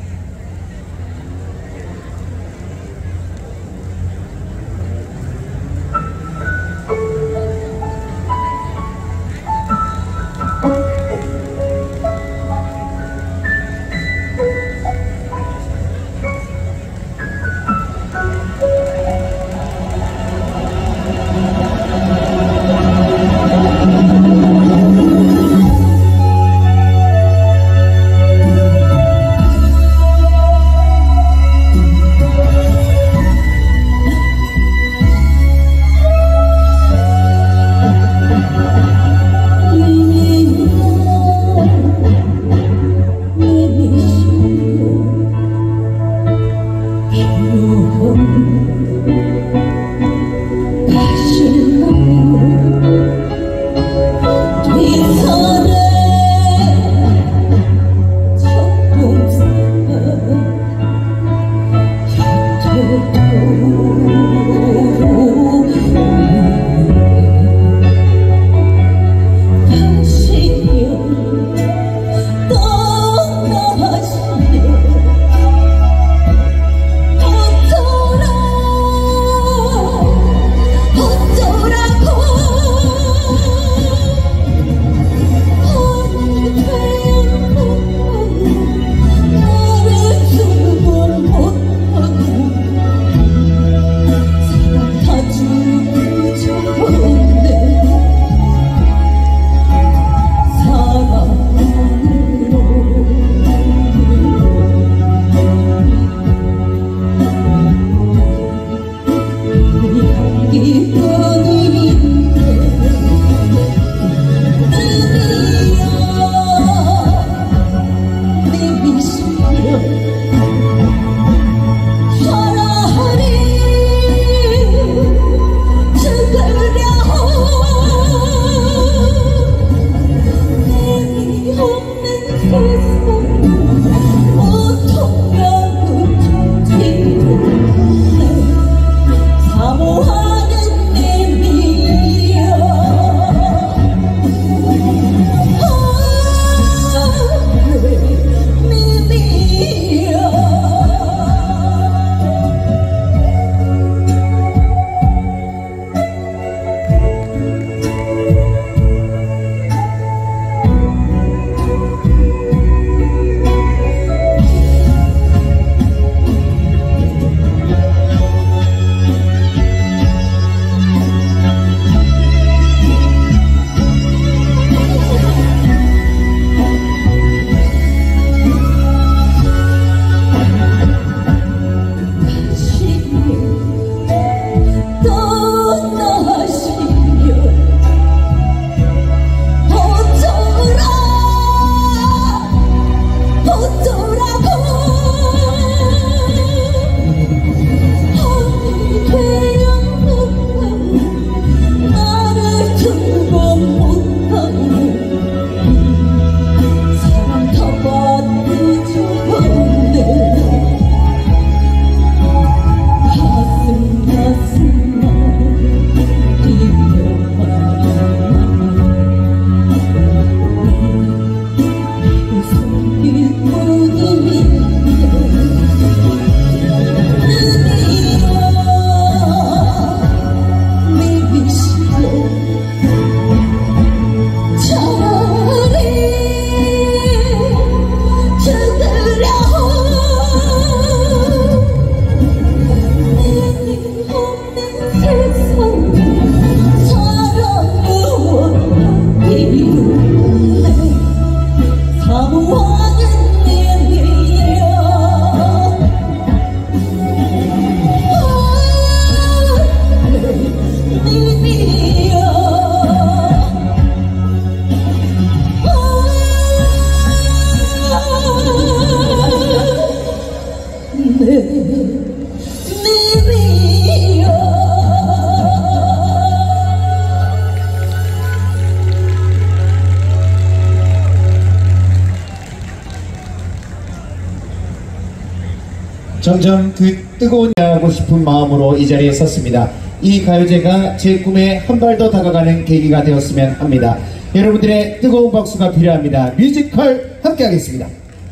점점 그 뜨거운 하고 싶은 마음으로 이 자리에 섰습니다. 이 가요제가 제 꿈에 한 발 더 다가가는 계기가 되었으면 합니다. 여러분들의 뜨거운 박수가 필요합니다. 뮤지컬 함께 하겠습니다.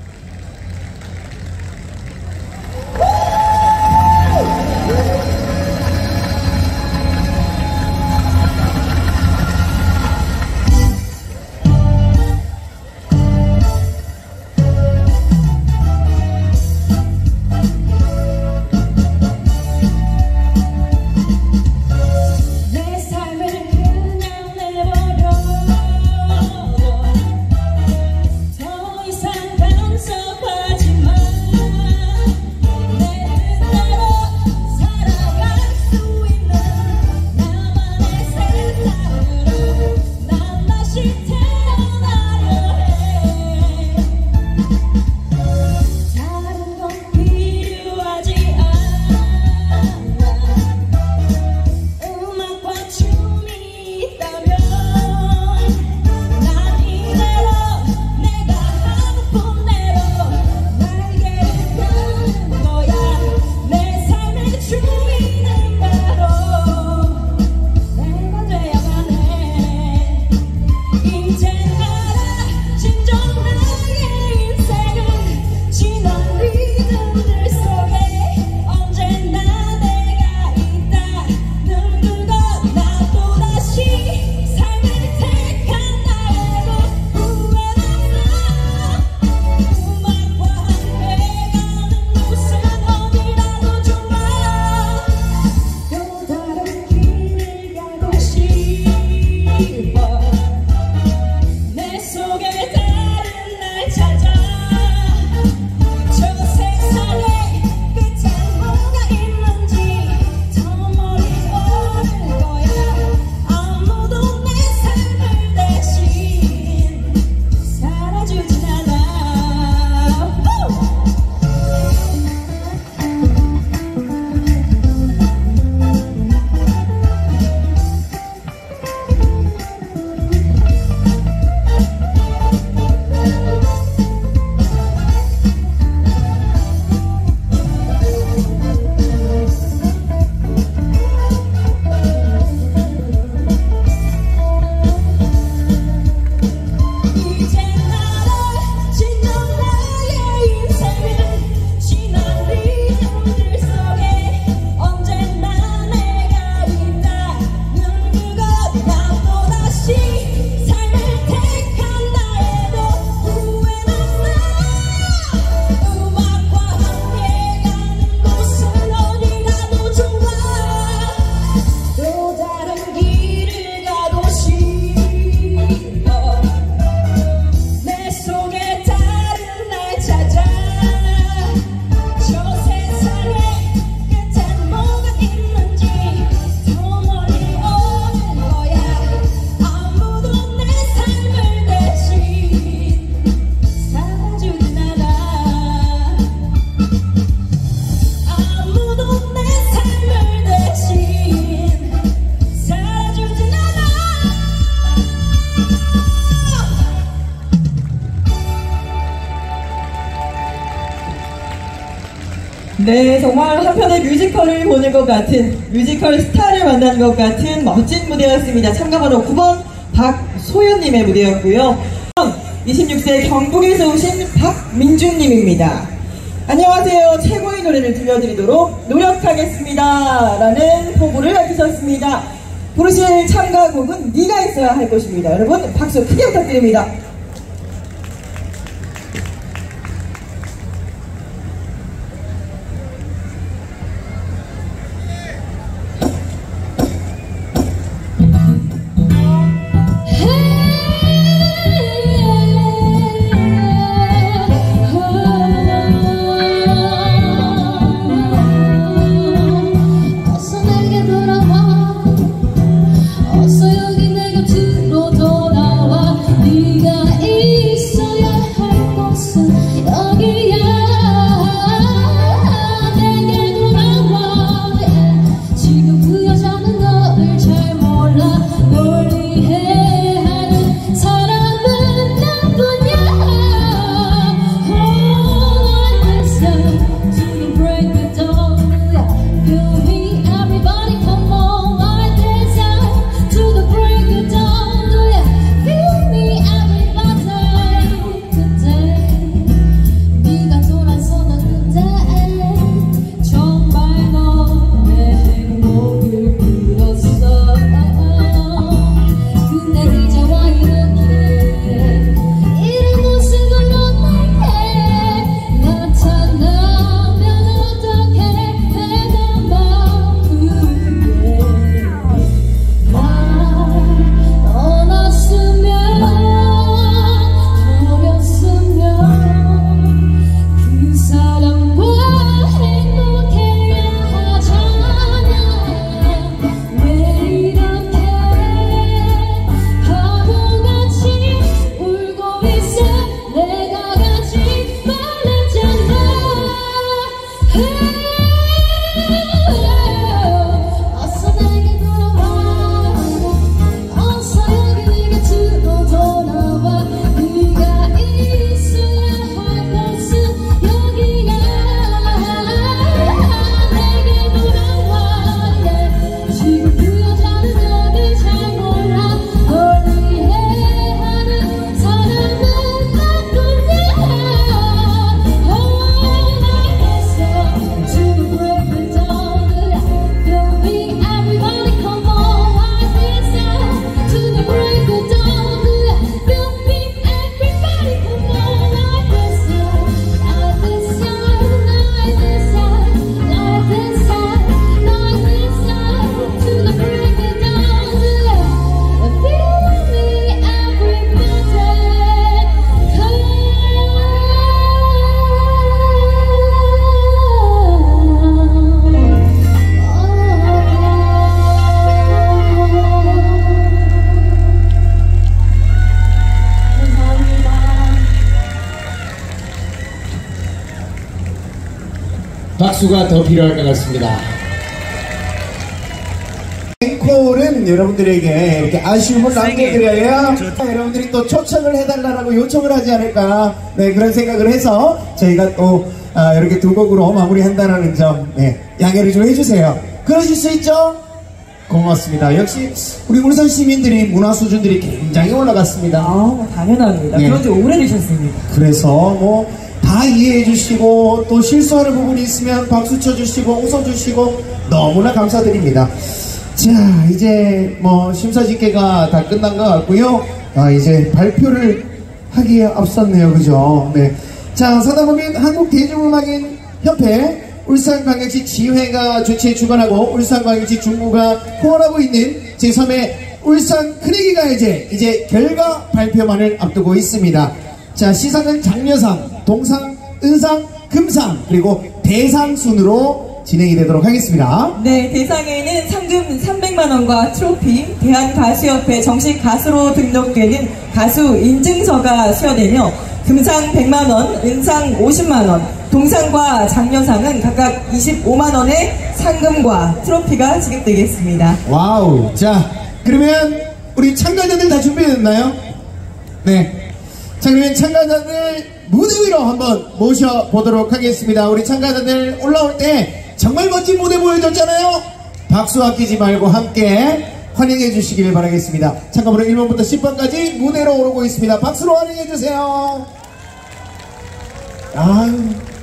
네, 정말 한편의 뮤지컬을 보는 것 같은, 뮤지컬 스타를 만난 것 같은 멋진 무대였습니다. 참가번호 구 번 박소연님의 무대였고요. 이십육 세 경북에서 오신 박민준님입니다. 안녕하세요. 최고의 노래를 들려드리도록 노력하겠습니다. 라는 포부를 밝히셨습니다. 부르실 참가곡은 네가 있어야 할 것입니다. 여러분 박수 크게 부탁드립니다. 어서 여기 내 곁으로 돌아와 네가 박수가 더 필요할 것 같습니다. 앵콜은 여러분들에게 이렇게 아쉬움을 남겨드려야 여러분들이 또 초청을 해달라고 요청을 하지 않을까, 네, 그런 생각을 해서 저희가 또 아, 이렇게 두 곡으로 마무리한다는 점, 네, 양해를 좀 해주세요. 그러실 수 있죠? 고맙습니다. 역시 우리 울산 시민들이 문화 수준들이 굉장히 올라갔습니다. 아, 당연합니다. 네. 그런 지 오래되셨습니다. 그래서 뭐 다 이해해 주시고 또 실수하는 부분이 있으면 박수 쳐주시고 웃어주시고 너무나 감사드립니다. 자, 이제 뭐 심사집계가 다 끝난 것 같고요. 아, 이제 발표를 하기에 앞섰네요. 그죠? 네. 자, 사다보면 한국대중음악인 협회 울산광역시 지회가 주최 주관하고 울산광역시 중구가 후원하고 있는 제삼 회 울산 큰애기 가요제 이제 결과 발표만을 앞두고 있습니다. 자, 시상은 장려상, 동상, 은상, 금상 그리고 대상 순으로 진행이 되도록 하겠습니다. 네, 대상에는 상금 삼백만 원과 트로피, 대한가수협회 정식 가수로 등록되는 가수 인증서가 수여되며 금상 백만 원, 은상 오십만 원, 동상과 장려상은 각각 이십오만 원의 상금과 트로피가 지급되겠습니다. 와우. 자, 그러면 우리 참가자들 다 준비됐나요? 네. 자, 그러면 참가자들 무대 위로 한번 모셔보도록 하겠습니다. 우리 참가자들 올라올 때 정말 멋진 무대 보여줬잖아요. 박수 아끼지 말고 함께 환영해 주시길 바라겠습니다. 참가번호 일 번부터 십 번까지 무대로 오르고 있습니다. 박수로 환영해 주세요. 아유.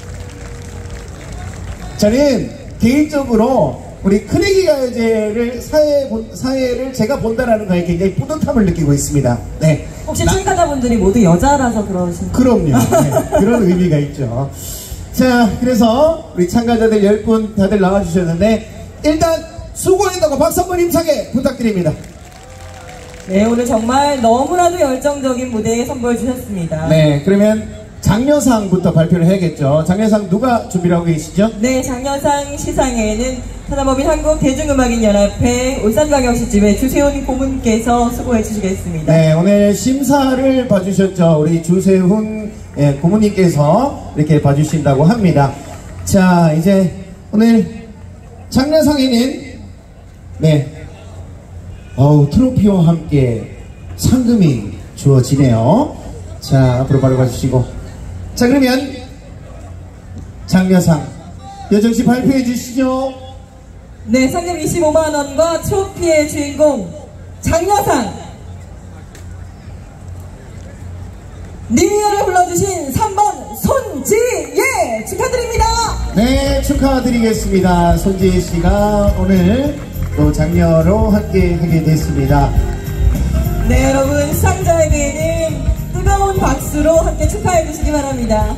저는 개인적으로 우리 큰애기 가요제를 사회, 사회를 제가 본다라는 거에 굉장히 뿌듯함을 느끼고 있습니다. 네. 혹시 참가자분들이 모두 여자라서 그러신 그럼요. 네, 그런 의미가 있죠. 자, 그래서 우리 참가자들 열 분 다들 나와주셨는데 일단 수고했다고 박수 한번 힘차게 부탁드립니다. 네, 오늘 정말 너무나도 열정적인 무대에 선보여 주셨습니다. 네, 그러면 장려상부터 발표를 해야겠죠. 장려상 누가 준비를 하고 계시죠? 네, 장려상 시상에는 사다법인 한국대중음악인연합회 울산광역시 지회 주세훈 고문께서 수고해 주시겠습니다. 네, 오늘 심사를 봐주셨죠. 우리 주세훈 예, 고문님께서 이렇게 봐주신다고 합니다. 자, 이제 오늘 장려상에는 네, 어우, 트로피와 함께 상금이 주어지네요. 자, 앞으로 바로 가주시고. 자, 그러면 장려상 여정씨 발표해 주시죠. 네, 상금 이십오만 원과 트로피의 주인공 장려상 니미어를 불러주신 삼 번 손지예 축하드립니다. 네, 축하드리겠습니다. 손지혜 씨가 오늘 또 장려로 함께 하게 됐습니다. 네, 여러분 수상자에게는 뜨거운 박수로 함께 축하해 주시기 바랍니다.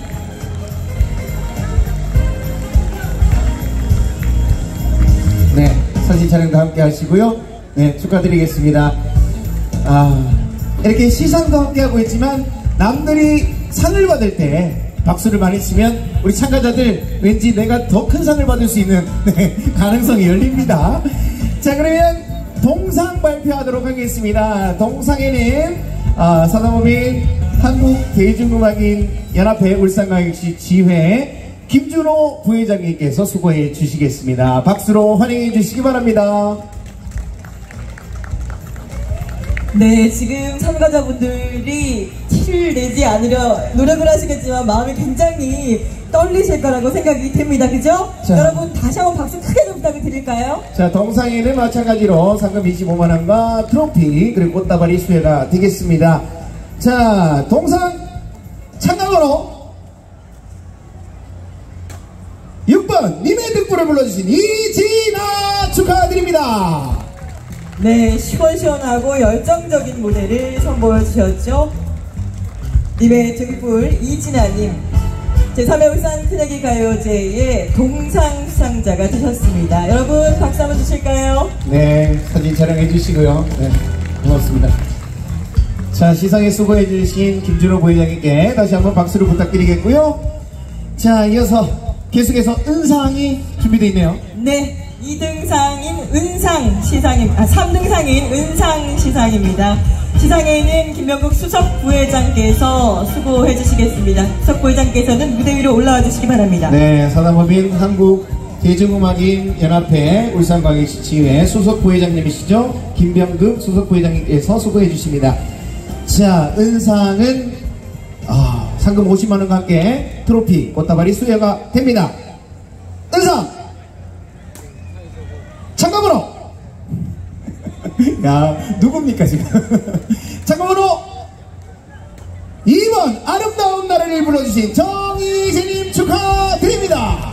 네, 사진 촬영도 함께 하시고요. 네, 축하드리겠습니다. 아, 이렇게 시상도 함께 하고 있지만 남들이 상을 받을 때 박수를 많이 치면 우리 참가자들 왠지 내가 더 큰 상을 받을 수 있는 네, 가능성이 열립니다. 자, 그러면 동상 발표하도록 하겠습니다. 동상에는 아, 사다법인 한국대중음악인 연합회 울산광역시 지회 김준호 부회장님께서 수고해 주시겠습니다. 박수로 환영해 주시기 바랍니다. 네, 지금 참가자분들이 티를 내지 않으려 노력을 하시겠지만 마음이 굉장히 떨리실 거라고 생각이 됩니다. 그죠? 자. 여러분 다시 한번 박수 크게 좀 부탁을 드릴까요? 자, 동상에는 마찬가지로 상금 이십오만 원과 트로피 그리고 꽃다발이 수여가 되겠습니다. 자, 동상 참가번호 육 번 님의 득보를 불러주신 이진아 축하드립니다. 네, 시원시원하고 열정적인 무대를 선보여 주셨죠. 님의 등불 이진아님 제삼 회 울산 큰애기 가요제의 동상 수상자가 되셨습니다. 여러분 박수 한번 주실까요? 네, 사진 촬영해 주시고요. 네, 고맙습니다. 자, 시상에 수고해 주신 김준호 부회장님께 다시 한번 박수를 부탁드리겠고요. 자, 이어서 계속해서 은상이 준비되어 있네요. 네, 이 등상인 은상 시상입니다. 아, 삼 등상인 은상 시상입니다. 시상에 있는 김명국 수석 부회장께서 수고해 주시겠습니다. 수석 부회장께서는 무대 위로 올라와 주시기 바랍니다. 네, 사단법인 한국 대중음악인 연합회 울산광역시 지회 수석 부회장님이시죠? 김병급 수석 부회장님께서 수고해 주십니다. 자, 은상은 아, 상금 오십만 원과 함께 트로피, 꽃다발이 수여가 됩니다. 은상! 참가번호! 야, 누굽니까 지금? 참가번호 이 번 아름다운 나라를 불러주신 정희재님 축하드립니다.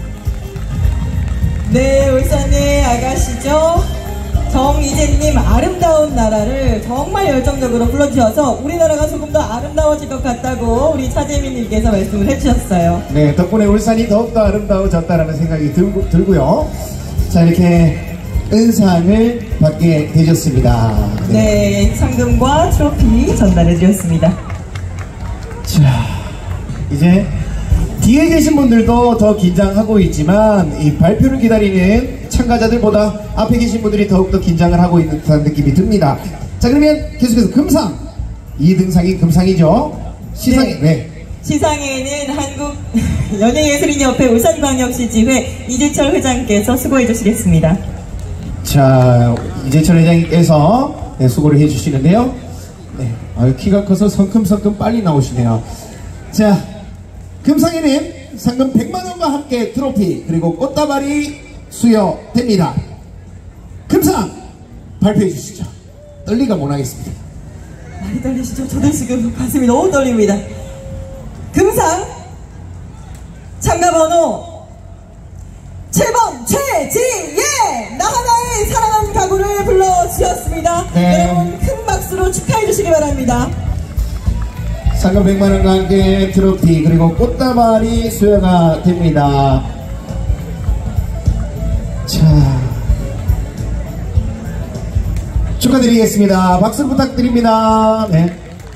네, 울산의 아가씨죠. 정희재님 아름다운 나라를 정말 열정적으로 불러주셔서 우리나라가 조금 더 아름다워질 것 같다고 우리 차재민님께서 말씀을 해주셨어요. 네, 덕분에 울산이 더욱더 아름다워졌다라는 생각이 들고, 들고요. 자, 이렇게 은상을 받게 되셨습니다. 네, 네, 상금과 트로피 전달해드렸습니다. 자, 이제 뒤에 계신 분들도 더 긴장하고 있지만 이 발표를 기다리는 참가자들보다 앞에 계신 분들이 더욱더 긴장을 하고 있는 듯한 느낌이 듭니다. 자, 그러면 계속해서 금상, 이 등상이 금상이죠. 시상에, 네. 네. 시상에는 한국 연예예술인협회 울산광역시 지회 이재철 회장께서 수고해 주시겠습니다. 자, 이재철 회장님께서 네, 수고를 해주시는데요. 네, 아유, 키가 커서 성큼성큼 빨리 나오시네요. 자, 금상에는 상금 백만 원과 함께 트로피 그리고 꽃다발이 수여됩니다. 금상 발표해 주시죠. 떨리가 못하겠습니다. 많이 떨리시죠? 저도 지금 가슴이 너무 떨립니다. 금상 참가번호 칠 번 최지예 나하나의 사랑하는 가구를 불러주셨습니다. 네. 여러분 큰 박수로 축하해 주시기 바랍니다. 상금 백만 원과 함께 트로피 그리고 꽃다발이 수여가 됩니다. 자, 축하드리겠습니다. 박수 부탁드립니다. 네.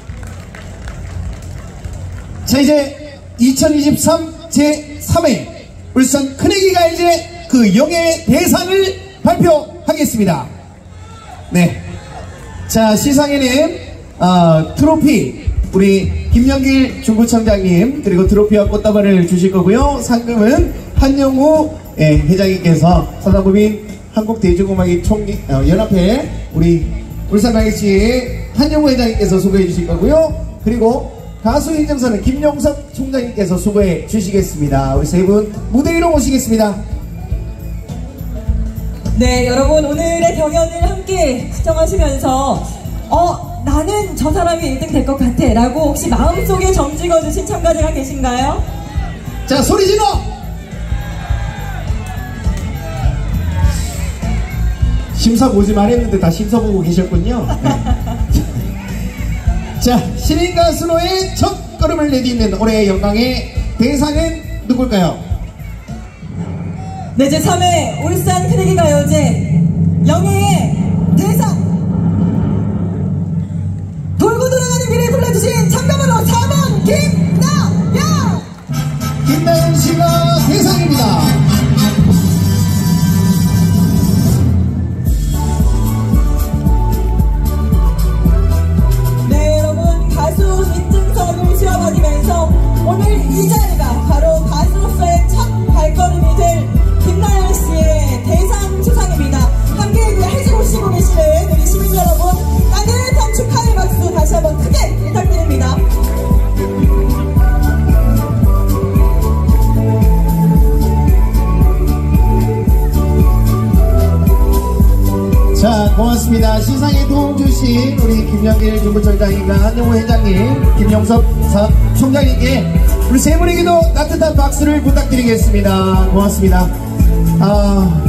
자, 이제 이천이십삼 제삼 회 울산 큰애기 가요제 그 영예 대상을 발표하겠습니다. 네. 자, 시상에는 어, 트로피 우리 김영길 중구청장님 그리고 트로피와 꽃다발을 주실 거고요. 상금은 한영우 예, 회장님께서 사단법인 한국대중음악인 총 어, 연합회 우리 울산광역시 한영우 회장님께서 수고해 주실 거고요. 그리고 가수 인증서는 김용석 총장님께서 수고해 주시겠습니다. 우리 세 분 무대 위로 모시겠습니다. 네, 여러분 오늘의 경연을 함께 시청하시면서 어 나는 저 사람이 일 등 될 것 같아 라고 혹시 마음속에 점 찍어주신 참가자가 계신가요? 자, 소리 질러! 심사 보지만 했는데 다 심사 보고 계셨군요. 네. 자, 신인 가수로의 첫 걸음을 내딛는 올해의 영광의 대상은 누굴까요? 네, 제삼 회 울산 큰애기 가요제 영예의 대상 돌고 돌아가는 길을 불러주신 참가번호 사 번 김나연! 김나연 씨가 대상입니다. 네, 여러분 가수 인증서를 수여받으면서 오늘 이 자리가 바로 가수로서의 첫 발걸음이 될 김나연 씨의 대상 수상입니다. 함께 해주시고 계시는 우리 시민 여러분 따뜻한 축하의 박수 다시 한번 크게 부탁드립니다. 자, 고맙습니다. 시상에 도움 주신 우리 김영길 중구청장님과 한영우 회장님, 김용섭 사, 총장님께 우리 세 분에게도 따뜻한 박수를 부탁드리겠습니다. 고맙습니다. 아,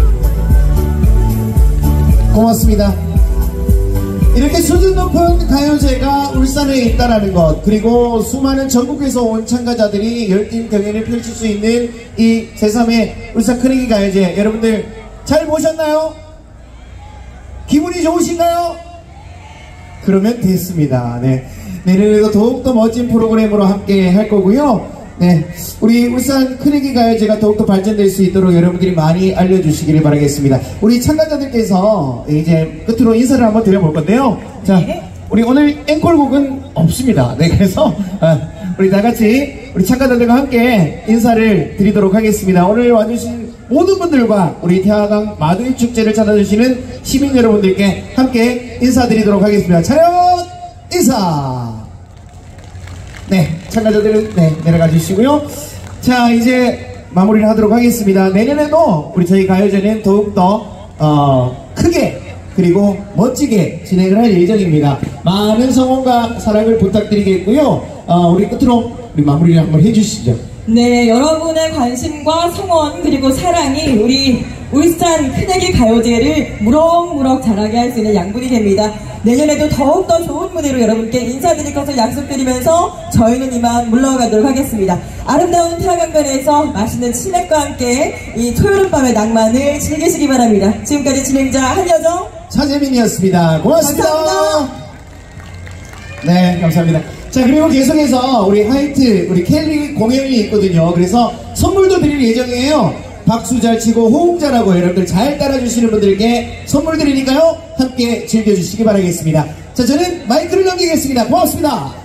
고맙습니다. 이렇게 수준 높은 가요제가 울산에 있다는 것, 그리고 수많은 전국에서 온 참가자들이 열띤 경연을 펼칠 수 있는 이 제삼 회 울산 큰애기 가요제, 여러분들 잘 보셨나요? 기분이 좋으신가요? 그러면 됐습니다. 네. 내년에도 더욱더 멋진 프로그램으로 함께 할 거고요. 네. 우리 울산 큰애기 가요제가 더욱더 발전될 수 있도록 여러분들이 많이 알려주시기를 바라겠습니다. 우리 참가자들께서 이제 끝으로 인사를 한번 드려볼 건데요. 자, 우리 오늘 앵콜곡은 없습니다. 네, 그래서 아, 우리 다 같이 우리 참가자들과 함께 인사를 드리도록 하겠습니다. 오늘 와주신 모든 분들과 우리 태화강 마두리 축제를 찾아주시는 시민 여러분들께 함께 인사드리도록 하겠습니다. 차렷 인사. 네, 참가자들은 네, 내려가 주시고요. 자, 이제 마무리를 하도록 하겠습니다. 내년에도 우리 저희 가요제는 더욱더 어, 크게 그리고 멋지게 진행을 할 예정입니다. 많은 성원과 사랑을 부탁드리겠고요. 어, 우리 끝으로 우리 마무리를 한번 해주시죠. 네, 여러분의 관심과 성원 그리고 사랑이 우리 울산 큰애기 가요제를 무럭무럭 자라게 할 수 있는 양분이 됩니다. 내년에도 더욱더 좋은 무대로 여러분께 인사드릴 것을 약속드리면서 저희는 이만 물러가도록 하겠습니다. 아름다운 태화강변에서 맛있는 치맥과 함께 이 토요일 밤의 낭만을 즐기시기 바랍니다. 지금까지 진행자 한여정 차재민이었습니다. 고맙습니다. 감사합니다. 네, 감사합니다. 자, 그리고 계속해서 우리 하이트, 우리 켈리 공연이 있거든요. 그래서 선물도 드릴 예정이에요. 박수 잘 치고 호응 잘하고 여러분들 잘 따라주시는 분들께 선물 드리니까요. 함께 즐겨주시기 바라겠습니다. 자, 저는 마이크를 넘기겠습니다. 고맙습니다.